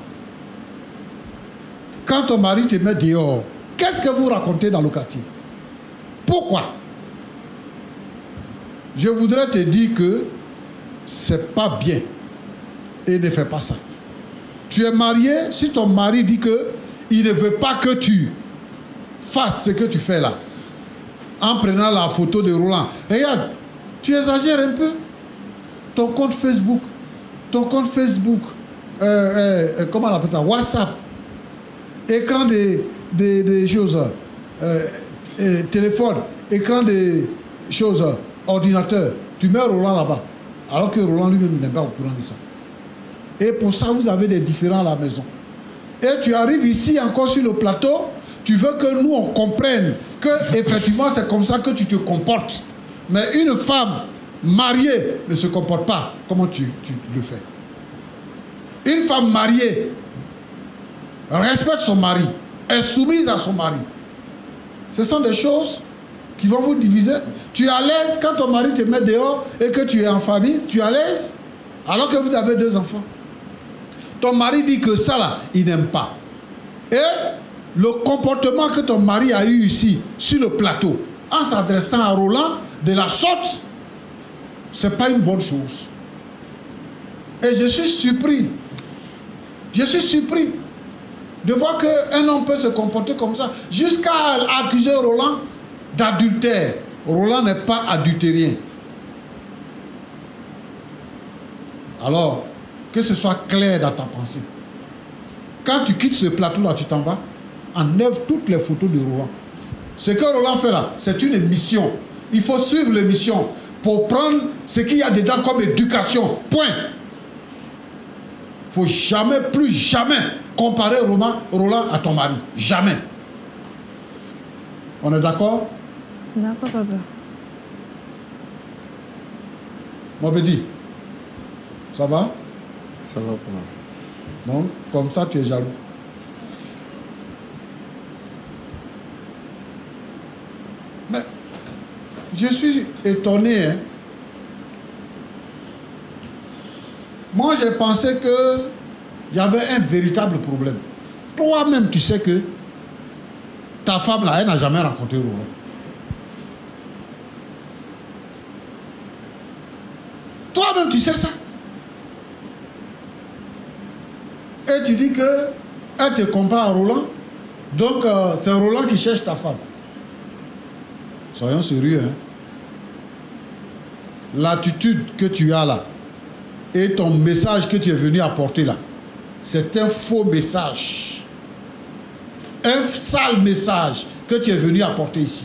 Quand ton mari te met dehors, qu'est-ce que vous racontez dans le quartier? Pourquoi? Je voudrais te dire que c'est pas bien et ne fais pas ça. Tu es marié, si ton mari dit que il ne veut pas que tu fasses ce que tu fais là, en prenant la photo de Roland, regarde, tu exagères un peu. Ton compte Facebook, comment on appelle ça, WhatsApp, écran des choses, téléphone, écran des choses, ordinateur, tu mets Roland là-bas, alors que Roland lui-même n'est pas au courant de ça. Et pour ça, vous avez des différends à la maison. Et tu arrives ici encore sur le plateau, tu veux que nous on comprenne que effectivement c'est comme ça que tu te comportes. Mais une femme mariée ne se comporte pas. Comment tu le fais? Une femme mariée respecte son mari, est soumise à son mari. Ce sont des choses qui vont vous diviser. Tu es à l'aise quand ton mari te met dehors et que tu es en famille, tu es à l'aise alors que vous avez 2 enfants. Ton mari dit que ça là, il n'aime pas. Et le comportement que ton mari a eu ici, sur le plateau, en s'adressant à Roland de la sorte, ce n'est pas une bonne chose. Et je suis surpris. Je suis surpris de voir qu'un homme peut se comporter comme ça, jusqu'à accuser Roland d'adultère. Roland n'est pas adultérien. Alors, que ce soit clair dans ta pensée. Quand tu quittes ce plateau-là, tu t'en vas, enlève toutes les photos de Roland. Ce que Roland fait là, c'est une mission. Il faut suivre l'émission pour prendre ce qu'il y a dedans comme éducation. Point. Il ne faut jamais, plus jamais, comparer Roland à ton mari. Jamais. On est d'accord? D'accord, papa. Mobedi, ça va? Ça va, papa. Donc, comme ça, tu es jaloux. Mais, je suis étonné. Hein. Moi, j'ai pensé qu'il y avait un véritable problème. Toi-même, tu sais que ta femme, là, elle n'a jamais rencontré Roland. Toi-même, tu sais ça. Et tu dis qu'elle te compare à Roland. Donc, c'est Roland qui cherche ta femme. Soyons sérieux. Hein? L'attitude que tu as là et ton message que tu es venu apporter là, c'est un faux message. Un sale message que tu es venu apporter ici.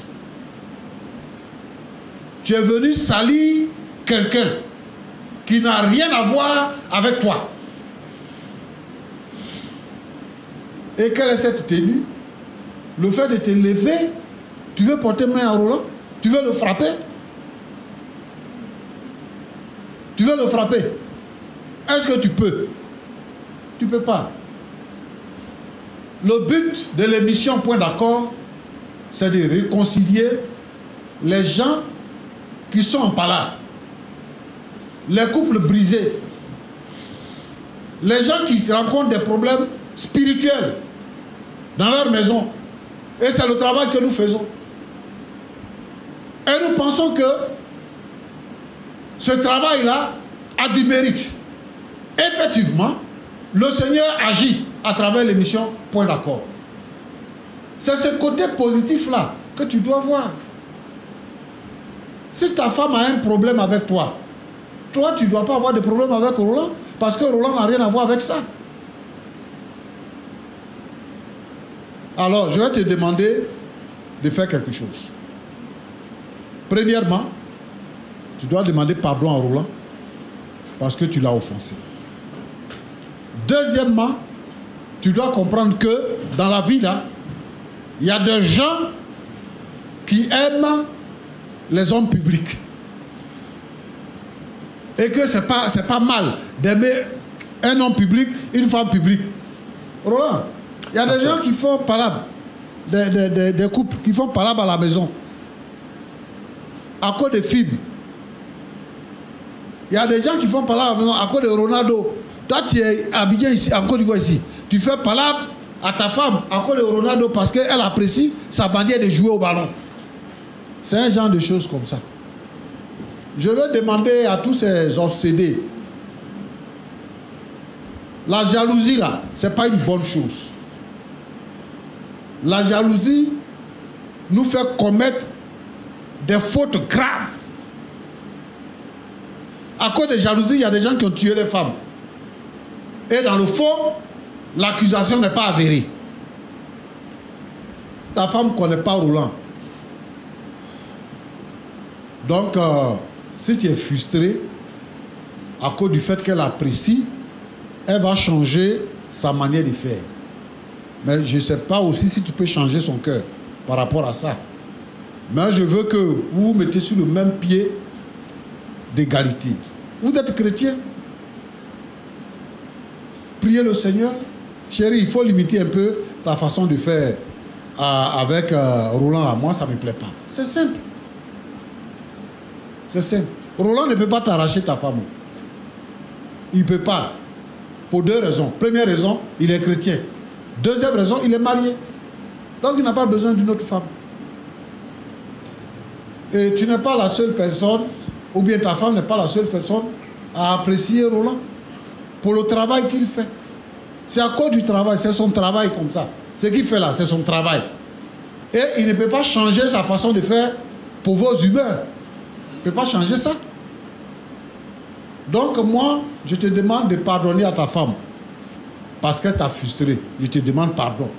Tu es venu salir quelqu'un qui n'a rien à voir avec toi. Et quelle est cette tenue? Le fait de te lever, tu veux porter main à Roland? Tu veux le frapper? Tu veux le frapper. Est-ce que tu peux? Tu ne peux pas. Le but de l'émission Point d'accord, c'est de réconcilier les gens qui sont en palabre, les couples brisés, les gens qui rencontrent des problèmes spirituels dans leur maison. Et c'est le travail que nous faisons. Et nous pensons que ce travail-là a du mérite. Effectivement, le Seigneur agit à travers l'émission Point d'accord. C'est ce côté positif-là que tu dois voir. Si ta femme a un problème avec toi, toi, tu ne dois pas avoir de problème avec Roland, parce que Roland n'a rien à voir avec ça. Alors, je vais te demander de faire quelque chose. Premièrement, tu dois demander pardon à Roland, parce que tu l'as offensé. Deuxièmement, tu dois comprendre que dans la vie, là, il y a des gens qui aiment les hommes publics. Et que c'est pas mal d'aimer un homme public, une femme publique. Roland, il y a des gens qui font palabre, des couples qui font palabre à la maison, à cause des films. Il y a des gens qui font palabre à la maison à cause de Ronaldo. Toi, tu es habillé ici, en Côte d'Ivoire ici. Tu fais palabre à ta femme à cause de Ronaldo parce qu'elle apprécie sa manière de jouer au ballon. C'est un genre de choses comme ça. Je veux demander à tous ces obsédés. La jalousie, là, ce n'est pas une bonne chose. La jalousie nous fait commettre des fautes graves. À cause de jalousie, il y a des gens qui ont tué les femmes. Et dans le fond, l'accusation n'est pas avérée. Ta femme ne connaît pas Roland. Donc, si tu es frustré à cause du fait qu'elle apprécie, elle va changer sa manière de faire. Mais je ne sais pas aussi si tu peux changer son cœur par rapport à ça. Mais je veux que vous vous mettez sur le même pied d'égalité. Vous êtes chrétien. Priez le Seigneur. Chérie, il faut limiter un peu ta façon de faire avec Roland. Moi, ça ne me plaît pas. C'est simple. C'est simple. Roland ne peut pas t'arracher ta femme. Il ne peut pas. Pour deux raisons. Première raison, il est chrétien. Deuxième raison, il est marié. Donc il n'a pas besoin d'une autre femme. Et tu n'es pas la seule personne, ou bien ta femme n'est pas la seule personne à apprécier Roland pour le travail qu'il fait. C'est à cause du travail, c'est son travail comme ça. Ce qu'il fait là, c'est son travail. Et il ne peut pas changer sa façon de faire pour vos humeurs. Il ne peut pas changer ça. Donc moi, je te demande de pardonner à ta femme parce qu'elle t'a frustré. Je te demande pardon.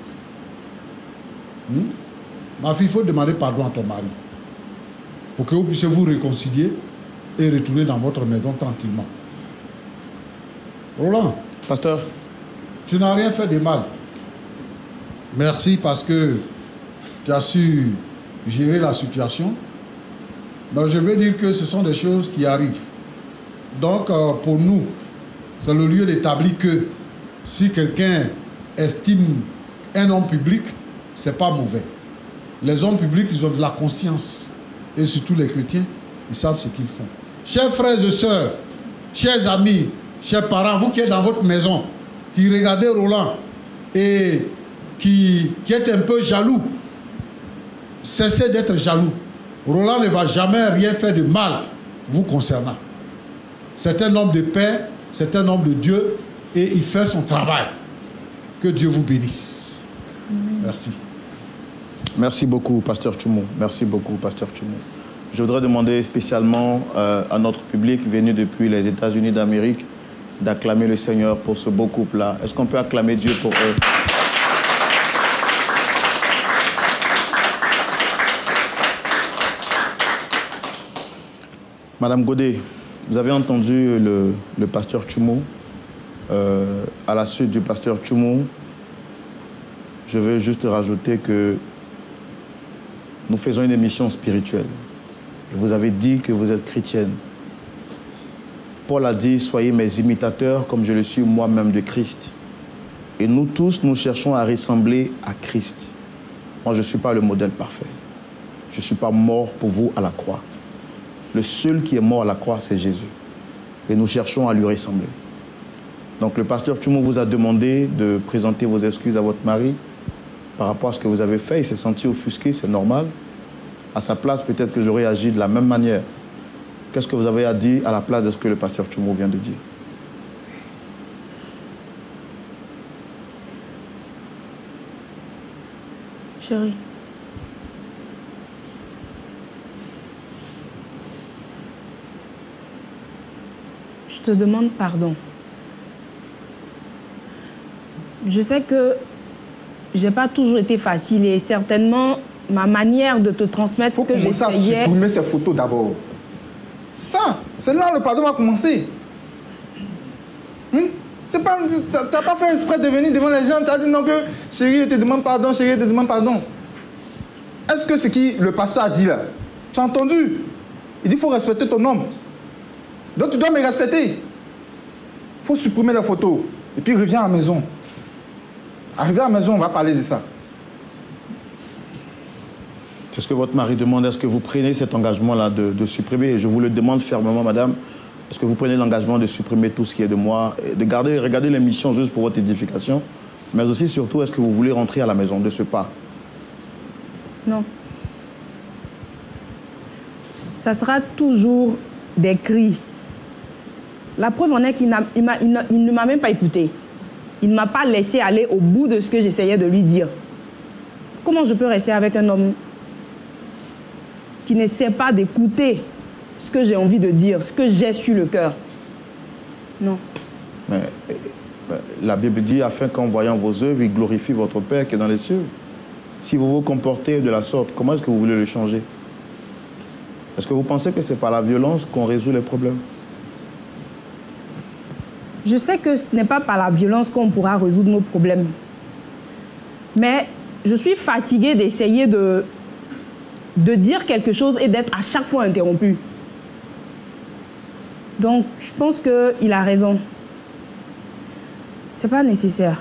Ma fille, il faut demander pardon à ton mari pour que vous puissiez vous réconcilier et retourner dans votre maison tranquillement. Roland, pasteur, tu n'as rien fait de mal. Merci parce que tu as su gérer la situation. Mais je veux dire que ce sont des choses qui arrivent. Donc, pour nous, c'est le lieu d'établir que si quelqu'un estime un homme public, ce n'est pas mauvais. Les hommes publics, ils ont de la conscience. Et surtout les chrétiens, ils savent ce qu'ils font. Chers frères et sœurs, chers amis, chers parents, vous qui êtes dans votre maison, qui regardez Roland et qui êtes un peu jaloux, cessez d'être jaloux. Roland ne va jamais rien faire de mal vous concernant. C'est un homme de paix, c'est un homme de Dieu et il fait son travail. Que Dieu vous bénisse. Amen. Merci. Merci beaucoup, pasteur Tchoumou. Merci beaucoup, pasteur Tchoumou. Je voudrais demander spécialement à notre public venu depuis les États-Unis d'Amérique d'acclamer le Seigneur pour ce beau couple-là. Est-ce qu'on peut acclamer Dieu pour eux? Madame Godet, vous avez entendu le pasteur Tchoumou. À la suite du pasteur Tchoumou, je veux juste rajouter que nous faisons une émission spirituelle. Et vous avez dit que vous êtes chrétienne. Paul a dit, soyez mes imitateurs comme je le suis moi-même de Christ. Et nous tous, nous cherchons à ressembler à Christ. Moi, je ne suis pas le modèle parfait. Je ne suis pas mort pour vous à la croix. Le seul qui est mort à la croix, c'est Jésus. Et nous cherchons à lui ressembler. Donc le pasteur Tchoumou vous a demandé de présenter vos excuses à votre mari par rapport à ce que vous avez fait. Il s'est senti offusqué, c'est normal. À sa place, peut-être que j'aurais agi de la même manière. Qu'est-ce que vous avez à dire à la place de ce que le pasteur Tchoumou vient de dire? Chérie. Je te demande pardon. Je sais que j'ai pas toujours été facile et certainement ma manière de te transmettre ce que j'essayais... Il faut supprimer ces photos d'abord. Ça, c'est là le pardon va commencer. C'est pas, tu n'as pas fait exprès de venir devant les gens, tu as dit non que chérie, je te demande pardon, chérie, je te demande pardon. Est-ce que ce que le pasteur a dit là, tu as entendu? Il dit qu'il faut respecter ton homme. Donc tu dois me respecter. Il faut supprimer la photo. Et puis reviens à la maison. Arrivé à la maison, on va parler de ça. C'est ce que votre mari demande. Est-ce que vous prenez cet engagement-là de supprimer? Et je vous le demande fermement, madame. Est-ce que vous prenez l'engagement de supprimer tout ce qui est de moi, de regarder l'émission juste pour votre édification, mais aussi, surtout, est-ce que vous voulez rentrer à la maison de ce pas? Non. Ça sera toujours des cris. La preuve en est qu'il ne m'a même pas écouté. Il ne m'a pas laissé aller au bout de ce que j'essayais de lui dire. Comment je peux rester avec un homme qui ne sait pas d'écouter ce que j'ai envie de dire, ce que j'ai sur le cœur? Non. Mais la Bible dit, afin qu'en voyant vos œuvres, il glorifie votre Père qui est dans les cieux. Si vous vous comportez de la sorte, comment est-ce que vous voulez le changer? Est-ce que vous pensez que c'est par la violence qu'on résout les problèmes? Je sais que ce n'est pas par la violence qu'on pourra résoudre nos problèmes. Mais je suis fatiguée d'essayer de dire quelque chose et d'être à chaque fois interrompue. Donc, je pense qu'il a raison. C'est pas nécessaire.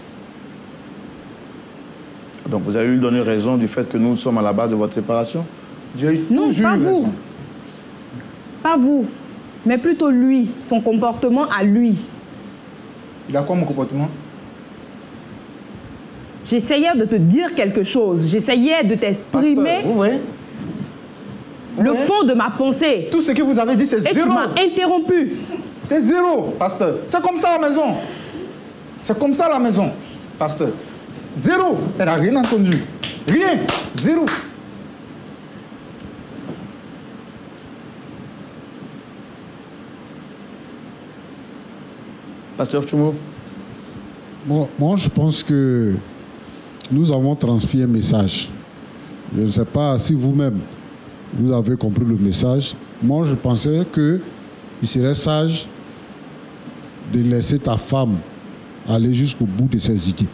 Donc, vous avez lui donné raison du fait que nous sommes à la base de votre séparation? Non, pas vous. Pas vous. Mais plutôt lui, son comportement à lui. Il a quoi mon comportement? J'essayais de te dire quelque chose. J'essayais de t'exprimer le fond de ma pensée. Tout ce que vous avez dit, c'est zéro. Et tu m'as interrompu. C'est zéro, pasteur. C'est comme ça à la maison. C'est comme ça à la maison, pasteur. Zéro. Elle n'a rien entendu. Rien. Zéro. Pasteur Tchoumou. Moi, je pense que nous avons transmis un message. Je ne sais pas si vous-même, vous avez compris le message. Moi, je pensais qu'il serait sage de laisser ta femme aller jusqu'au bout de ses idées.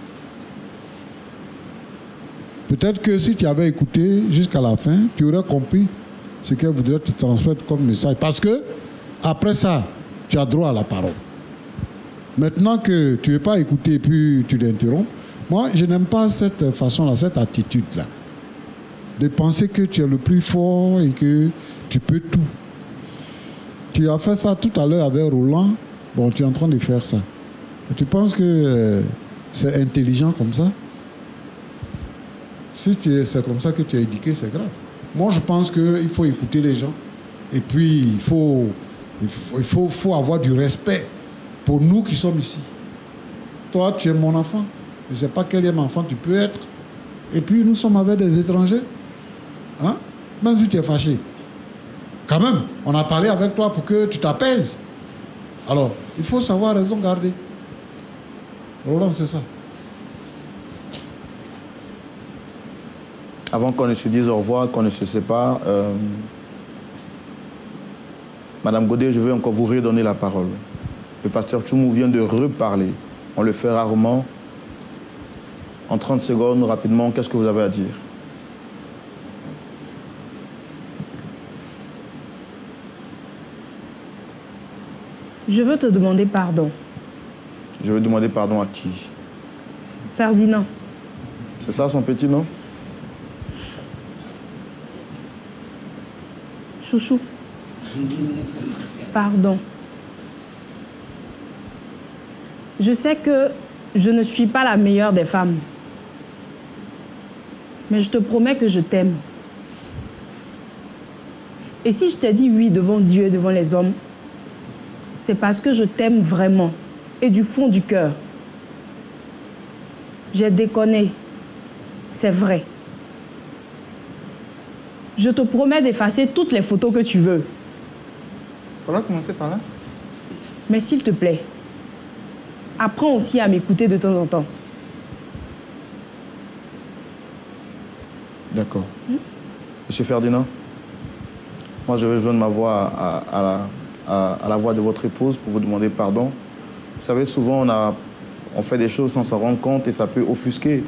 Peut-être que si tu avais écouté jusqu'à la fin, tu aurais compris ce qu'elle voudrait te transmettre comme message. Parce que, après ça, tu as droit à la parole. Maintenant que tu ne veux pas écouter et puis tu l'interromps, moi, je n'aime pas cette façon-là, cette attitude-là. De penser que tu es le plus fort et que tu peux tout. Tu as fait ça tout à l'heure avec Roland. Bon, tu es en train de faire ça. Et tu penses que c'est intelligent comme ça? Si c'est comme ça que tu es éduqué, c'est grave. Moi, je pense qu'il faut écouter les gens. Et puis, il faut avoir du respect pour nous qui sommes ici. Toi, tu es mon enfant. Je ne sais pas quel enfant tu peux être. Et puis, nous sommes avec des étrangers. Hein? Même si tu es fâché. Quand même, on a parlé avec toi pour que tu t'apaises. Alors, il faut savoir raison garder. Roland, c'est ça. Avant qu'on ne se dise au revoir, qu'on ne se sépare, Madame Godet, je veux encore vous redonner la parole. Le pasteur Tchoumou vient de reparler. On le fait rarement. En 30 secondes, rapidement, qu'est-ce que vous avez à dire? Je veux te demander pardon. Je veux demander pardon à qui? Ferdinand. C'est ça son petit nom? Chouchou. Pardon. Je sais que je ne suis pas la meilleure des femmes. Mais je te promets que je t'aime. Et si je t'ai dit oui devant Dieu et devant les hommes, c'est parce que je t'aime vraiment et du fond du cœur. J'ai déconné. C'est vrai. Je te promets d'effacer toutes les photos que tu veux. Il faudra commencer par là. Mais s'il te plaît, apprends aussi à m'écouter de temps en temps. D'accord. Monsieur Ferdinand, moi je vais joindre ma voix à la voix de votre épouse pour vous demander pardon. Vous savez, souvent on fait des choses sans s'en rendre compte et ça peut offusquer.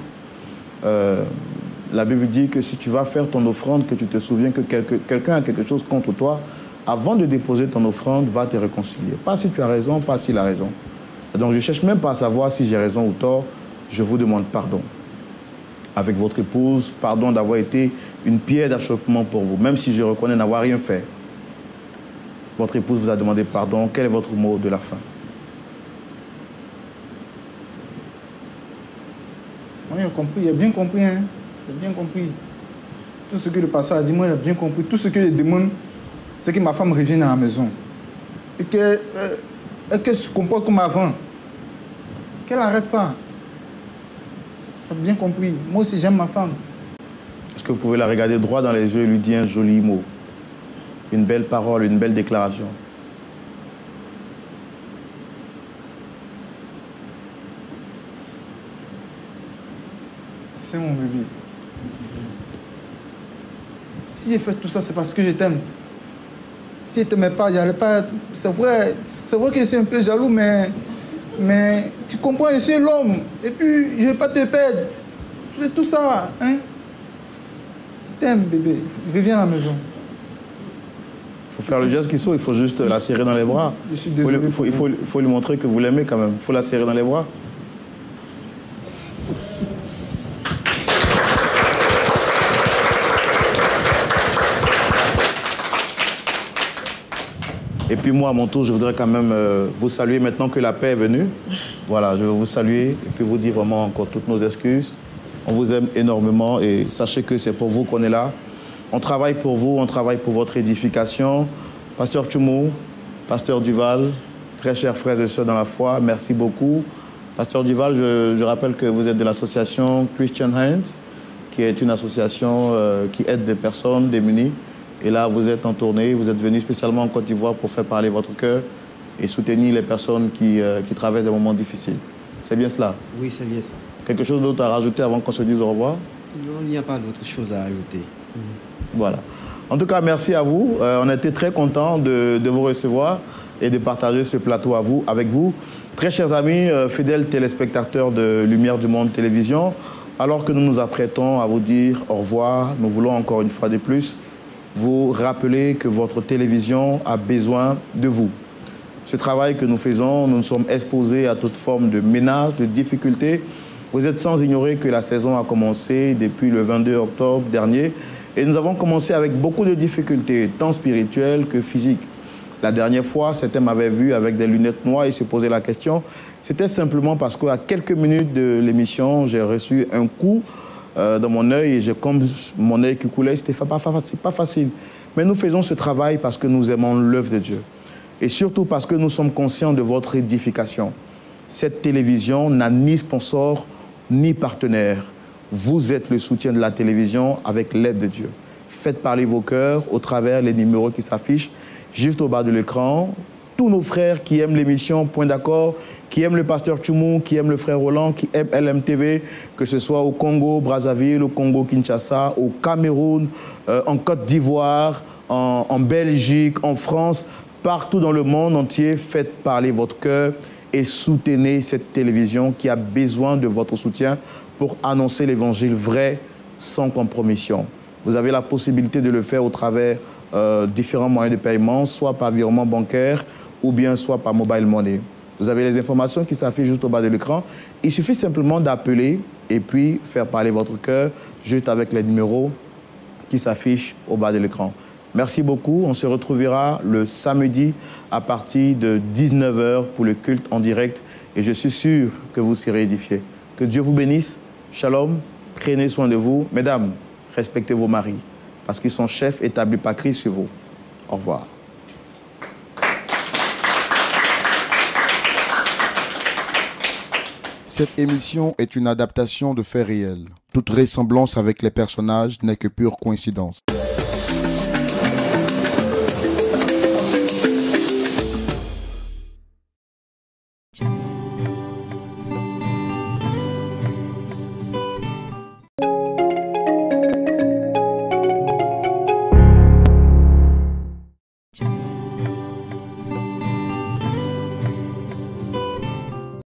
La Bible dit que si tu vas faire ton offrande, que tu te souviens que quelqu'un a quelque chose contre toi, avant de déposer ton offrande, va te réconcilier. Pas si tu as raison, pas s'il a raison. Et donc je ne cherche même pas à savoir si j'ai raison ou tort, je vous demande pardon. Avec votre épouse, pardon d'avoir été une pierre d'achoppement pour vous, même si je reconnais n'avoir rien fait. Votre épouse vous a demandé pardon, quel est votre mot de la fin? Moi, j'ai compris, j'ai bien compris, hein. J'ai bien compris. Tout ce que le pasteur a dit, moi, j'ai bien compris. Tout ce que je demande, c'est que ma femme revienne à la maison. Et qu'elle se comporte comme avant. Qu'elle arrête ça. J'ai bien compris. Moi aussi, j'aime ma femme. Est-ce que vous pouvez la regarder droit dans les yeux et lui dire un joli mot? Une belle parole, une belle déclaration? C'est mon bébé. Si j'ai fait tout ça, c'est parce que je t'aime. Si je ne t'aimais pas, j'allais pas... C'est vrai que je suis un peu jaloux, mais tu comprends, je suis l'homme. Et puis, je ne vais pas te perdre. C'est tout ça, hein. Je t'aime, bébé. Reviens à la maison. Il faut faire le geste qu'il faut, il faut juste la serrer dans les bras. Je suis désolé. Il faut lui montrer que vous l'aimez quand même. Il faut la serrer dans les bras. Et puis moi, à mon tour, je voudrais quand même vous saluer maintenant que la paix est venue. Voilà, je veux vous saluer et puis vous dire vraiment encore toutes nos excuses. On vous aime énormément et sachez que c'est pour vous qu'on est là. On travaille pour vous, on travaille pour votre édification. Pasteur Tchoumou, Pasteur Duval, très chers frères et sœurs dans la foi, merci beaucoup. Pasteur Duval, je rappelle que vous êtes de l'association Christian Hands, qui est une association qui aide des personnes démunies. Et là, vous êtes en tournée, vous êtes venu spécialement en Côte d'Ivoire pour faire parler votre cœur et soutenir les personnes qui traversent des moments difficiles. C'est bien cela? Oui, c'est bien ça. Quelque chose d'autre à rajouter avant qu'on se dise au revoir? Non, il n'y a pas d'autre chose à ajouter. Voilà. En tout cas, merci à vous. On a été très contents de vous recevoir et de partager ce plateau avec vous. Très chers amis, fidèles téléspectateurs de Lumière du Monde Télévision, alors que nous nous apprêtons à vous dire au revoir, nous voulons encore une fois de plus vous rappeler que votre télévision a besoin de vous. Ce travail que nous faisons, nous sommes exposés à toute forme de menaces, de difficultés. Vous êtes sans ignorer que la saison a commencé depuis le 22 octobre dernier et nous avons commencé avec beaucoup de difficultés, tant spirituelles que physiques. La dernière fois, certains m'avaient vu avec des lunettes noires et se posaient la question. C'était simplement parce qu'à quelques minutes de l'émission, j'ai reçu un coup dans mon œil et comme mon œil qui coulait, c'était pas facile. Mais nous faisons ce travail parce que nous aimons l'œuvre de Dieu. Et surtout parce que nous sommes conscients de votre édification. Cette télévision n'a ni sponsor, ni partenaire. Vous êtes le soutien de la télévision avec l'aide de Dieu. Faites parler vos cœurs au travers les numéros qui s'affichent juste au bas de l'écran. Tous nos frères qui aiment l'émission Point d'accord, qui aiment le pasteur Tchoumou, qui aiment le frère Roland, qui aiment LMTV, que ce soit au Congo, Brazzaville, au Congo, Kinshasa, au Cameroun, en Côte d'Ivoire, en Belgique, en France, partout dans le monde entier, faites parler votre cœur et soutenez cette télévision qui a besoin de votre soutien pour annoncer l'évangile vrai sans compromission. Vous avez la possibilité de le faire au travers différents moyens de paiement, soit par virement bancaire ou bien soit par mobile money. Vous avez les informations qui s'affichent juste au bas de l'écran. Il suffit simplement d'appeler et puis faire parler votre cœur juste avec les numéros qui s'affichent au bas de l'écran. Merci beaucoup. On se retrouvera le samedi à partir de 19h pour le culte en direct et je suis sûr que vous serez édifiés. Que Dieu vous bénisse. Shalom. Prenez soin de vous. Mesdames, respectez vos maris parce qu'ils sont chefs établis par Christ sur vous. Au revoir. Cette émission est une adaptation de faits réels. Toute ressemblance avec les personnages n'est que pure coïncidence.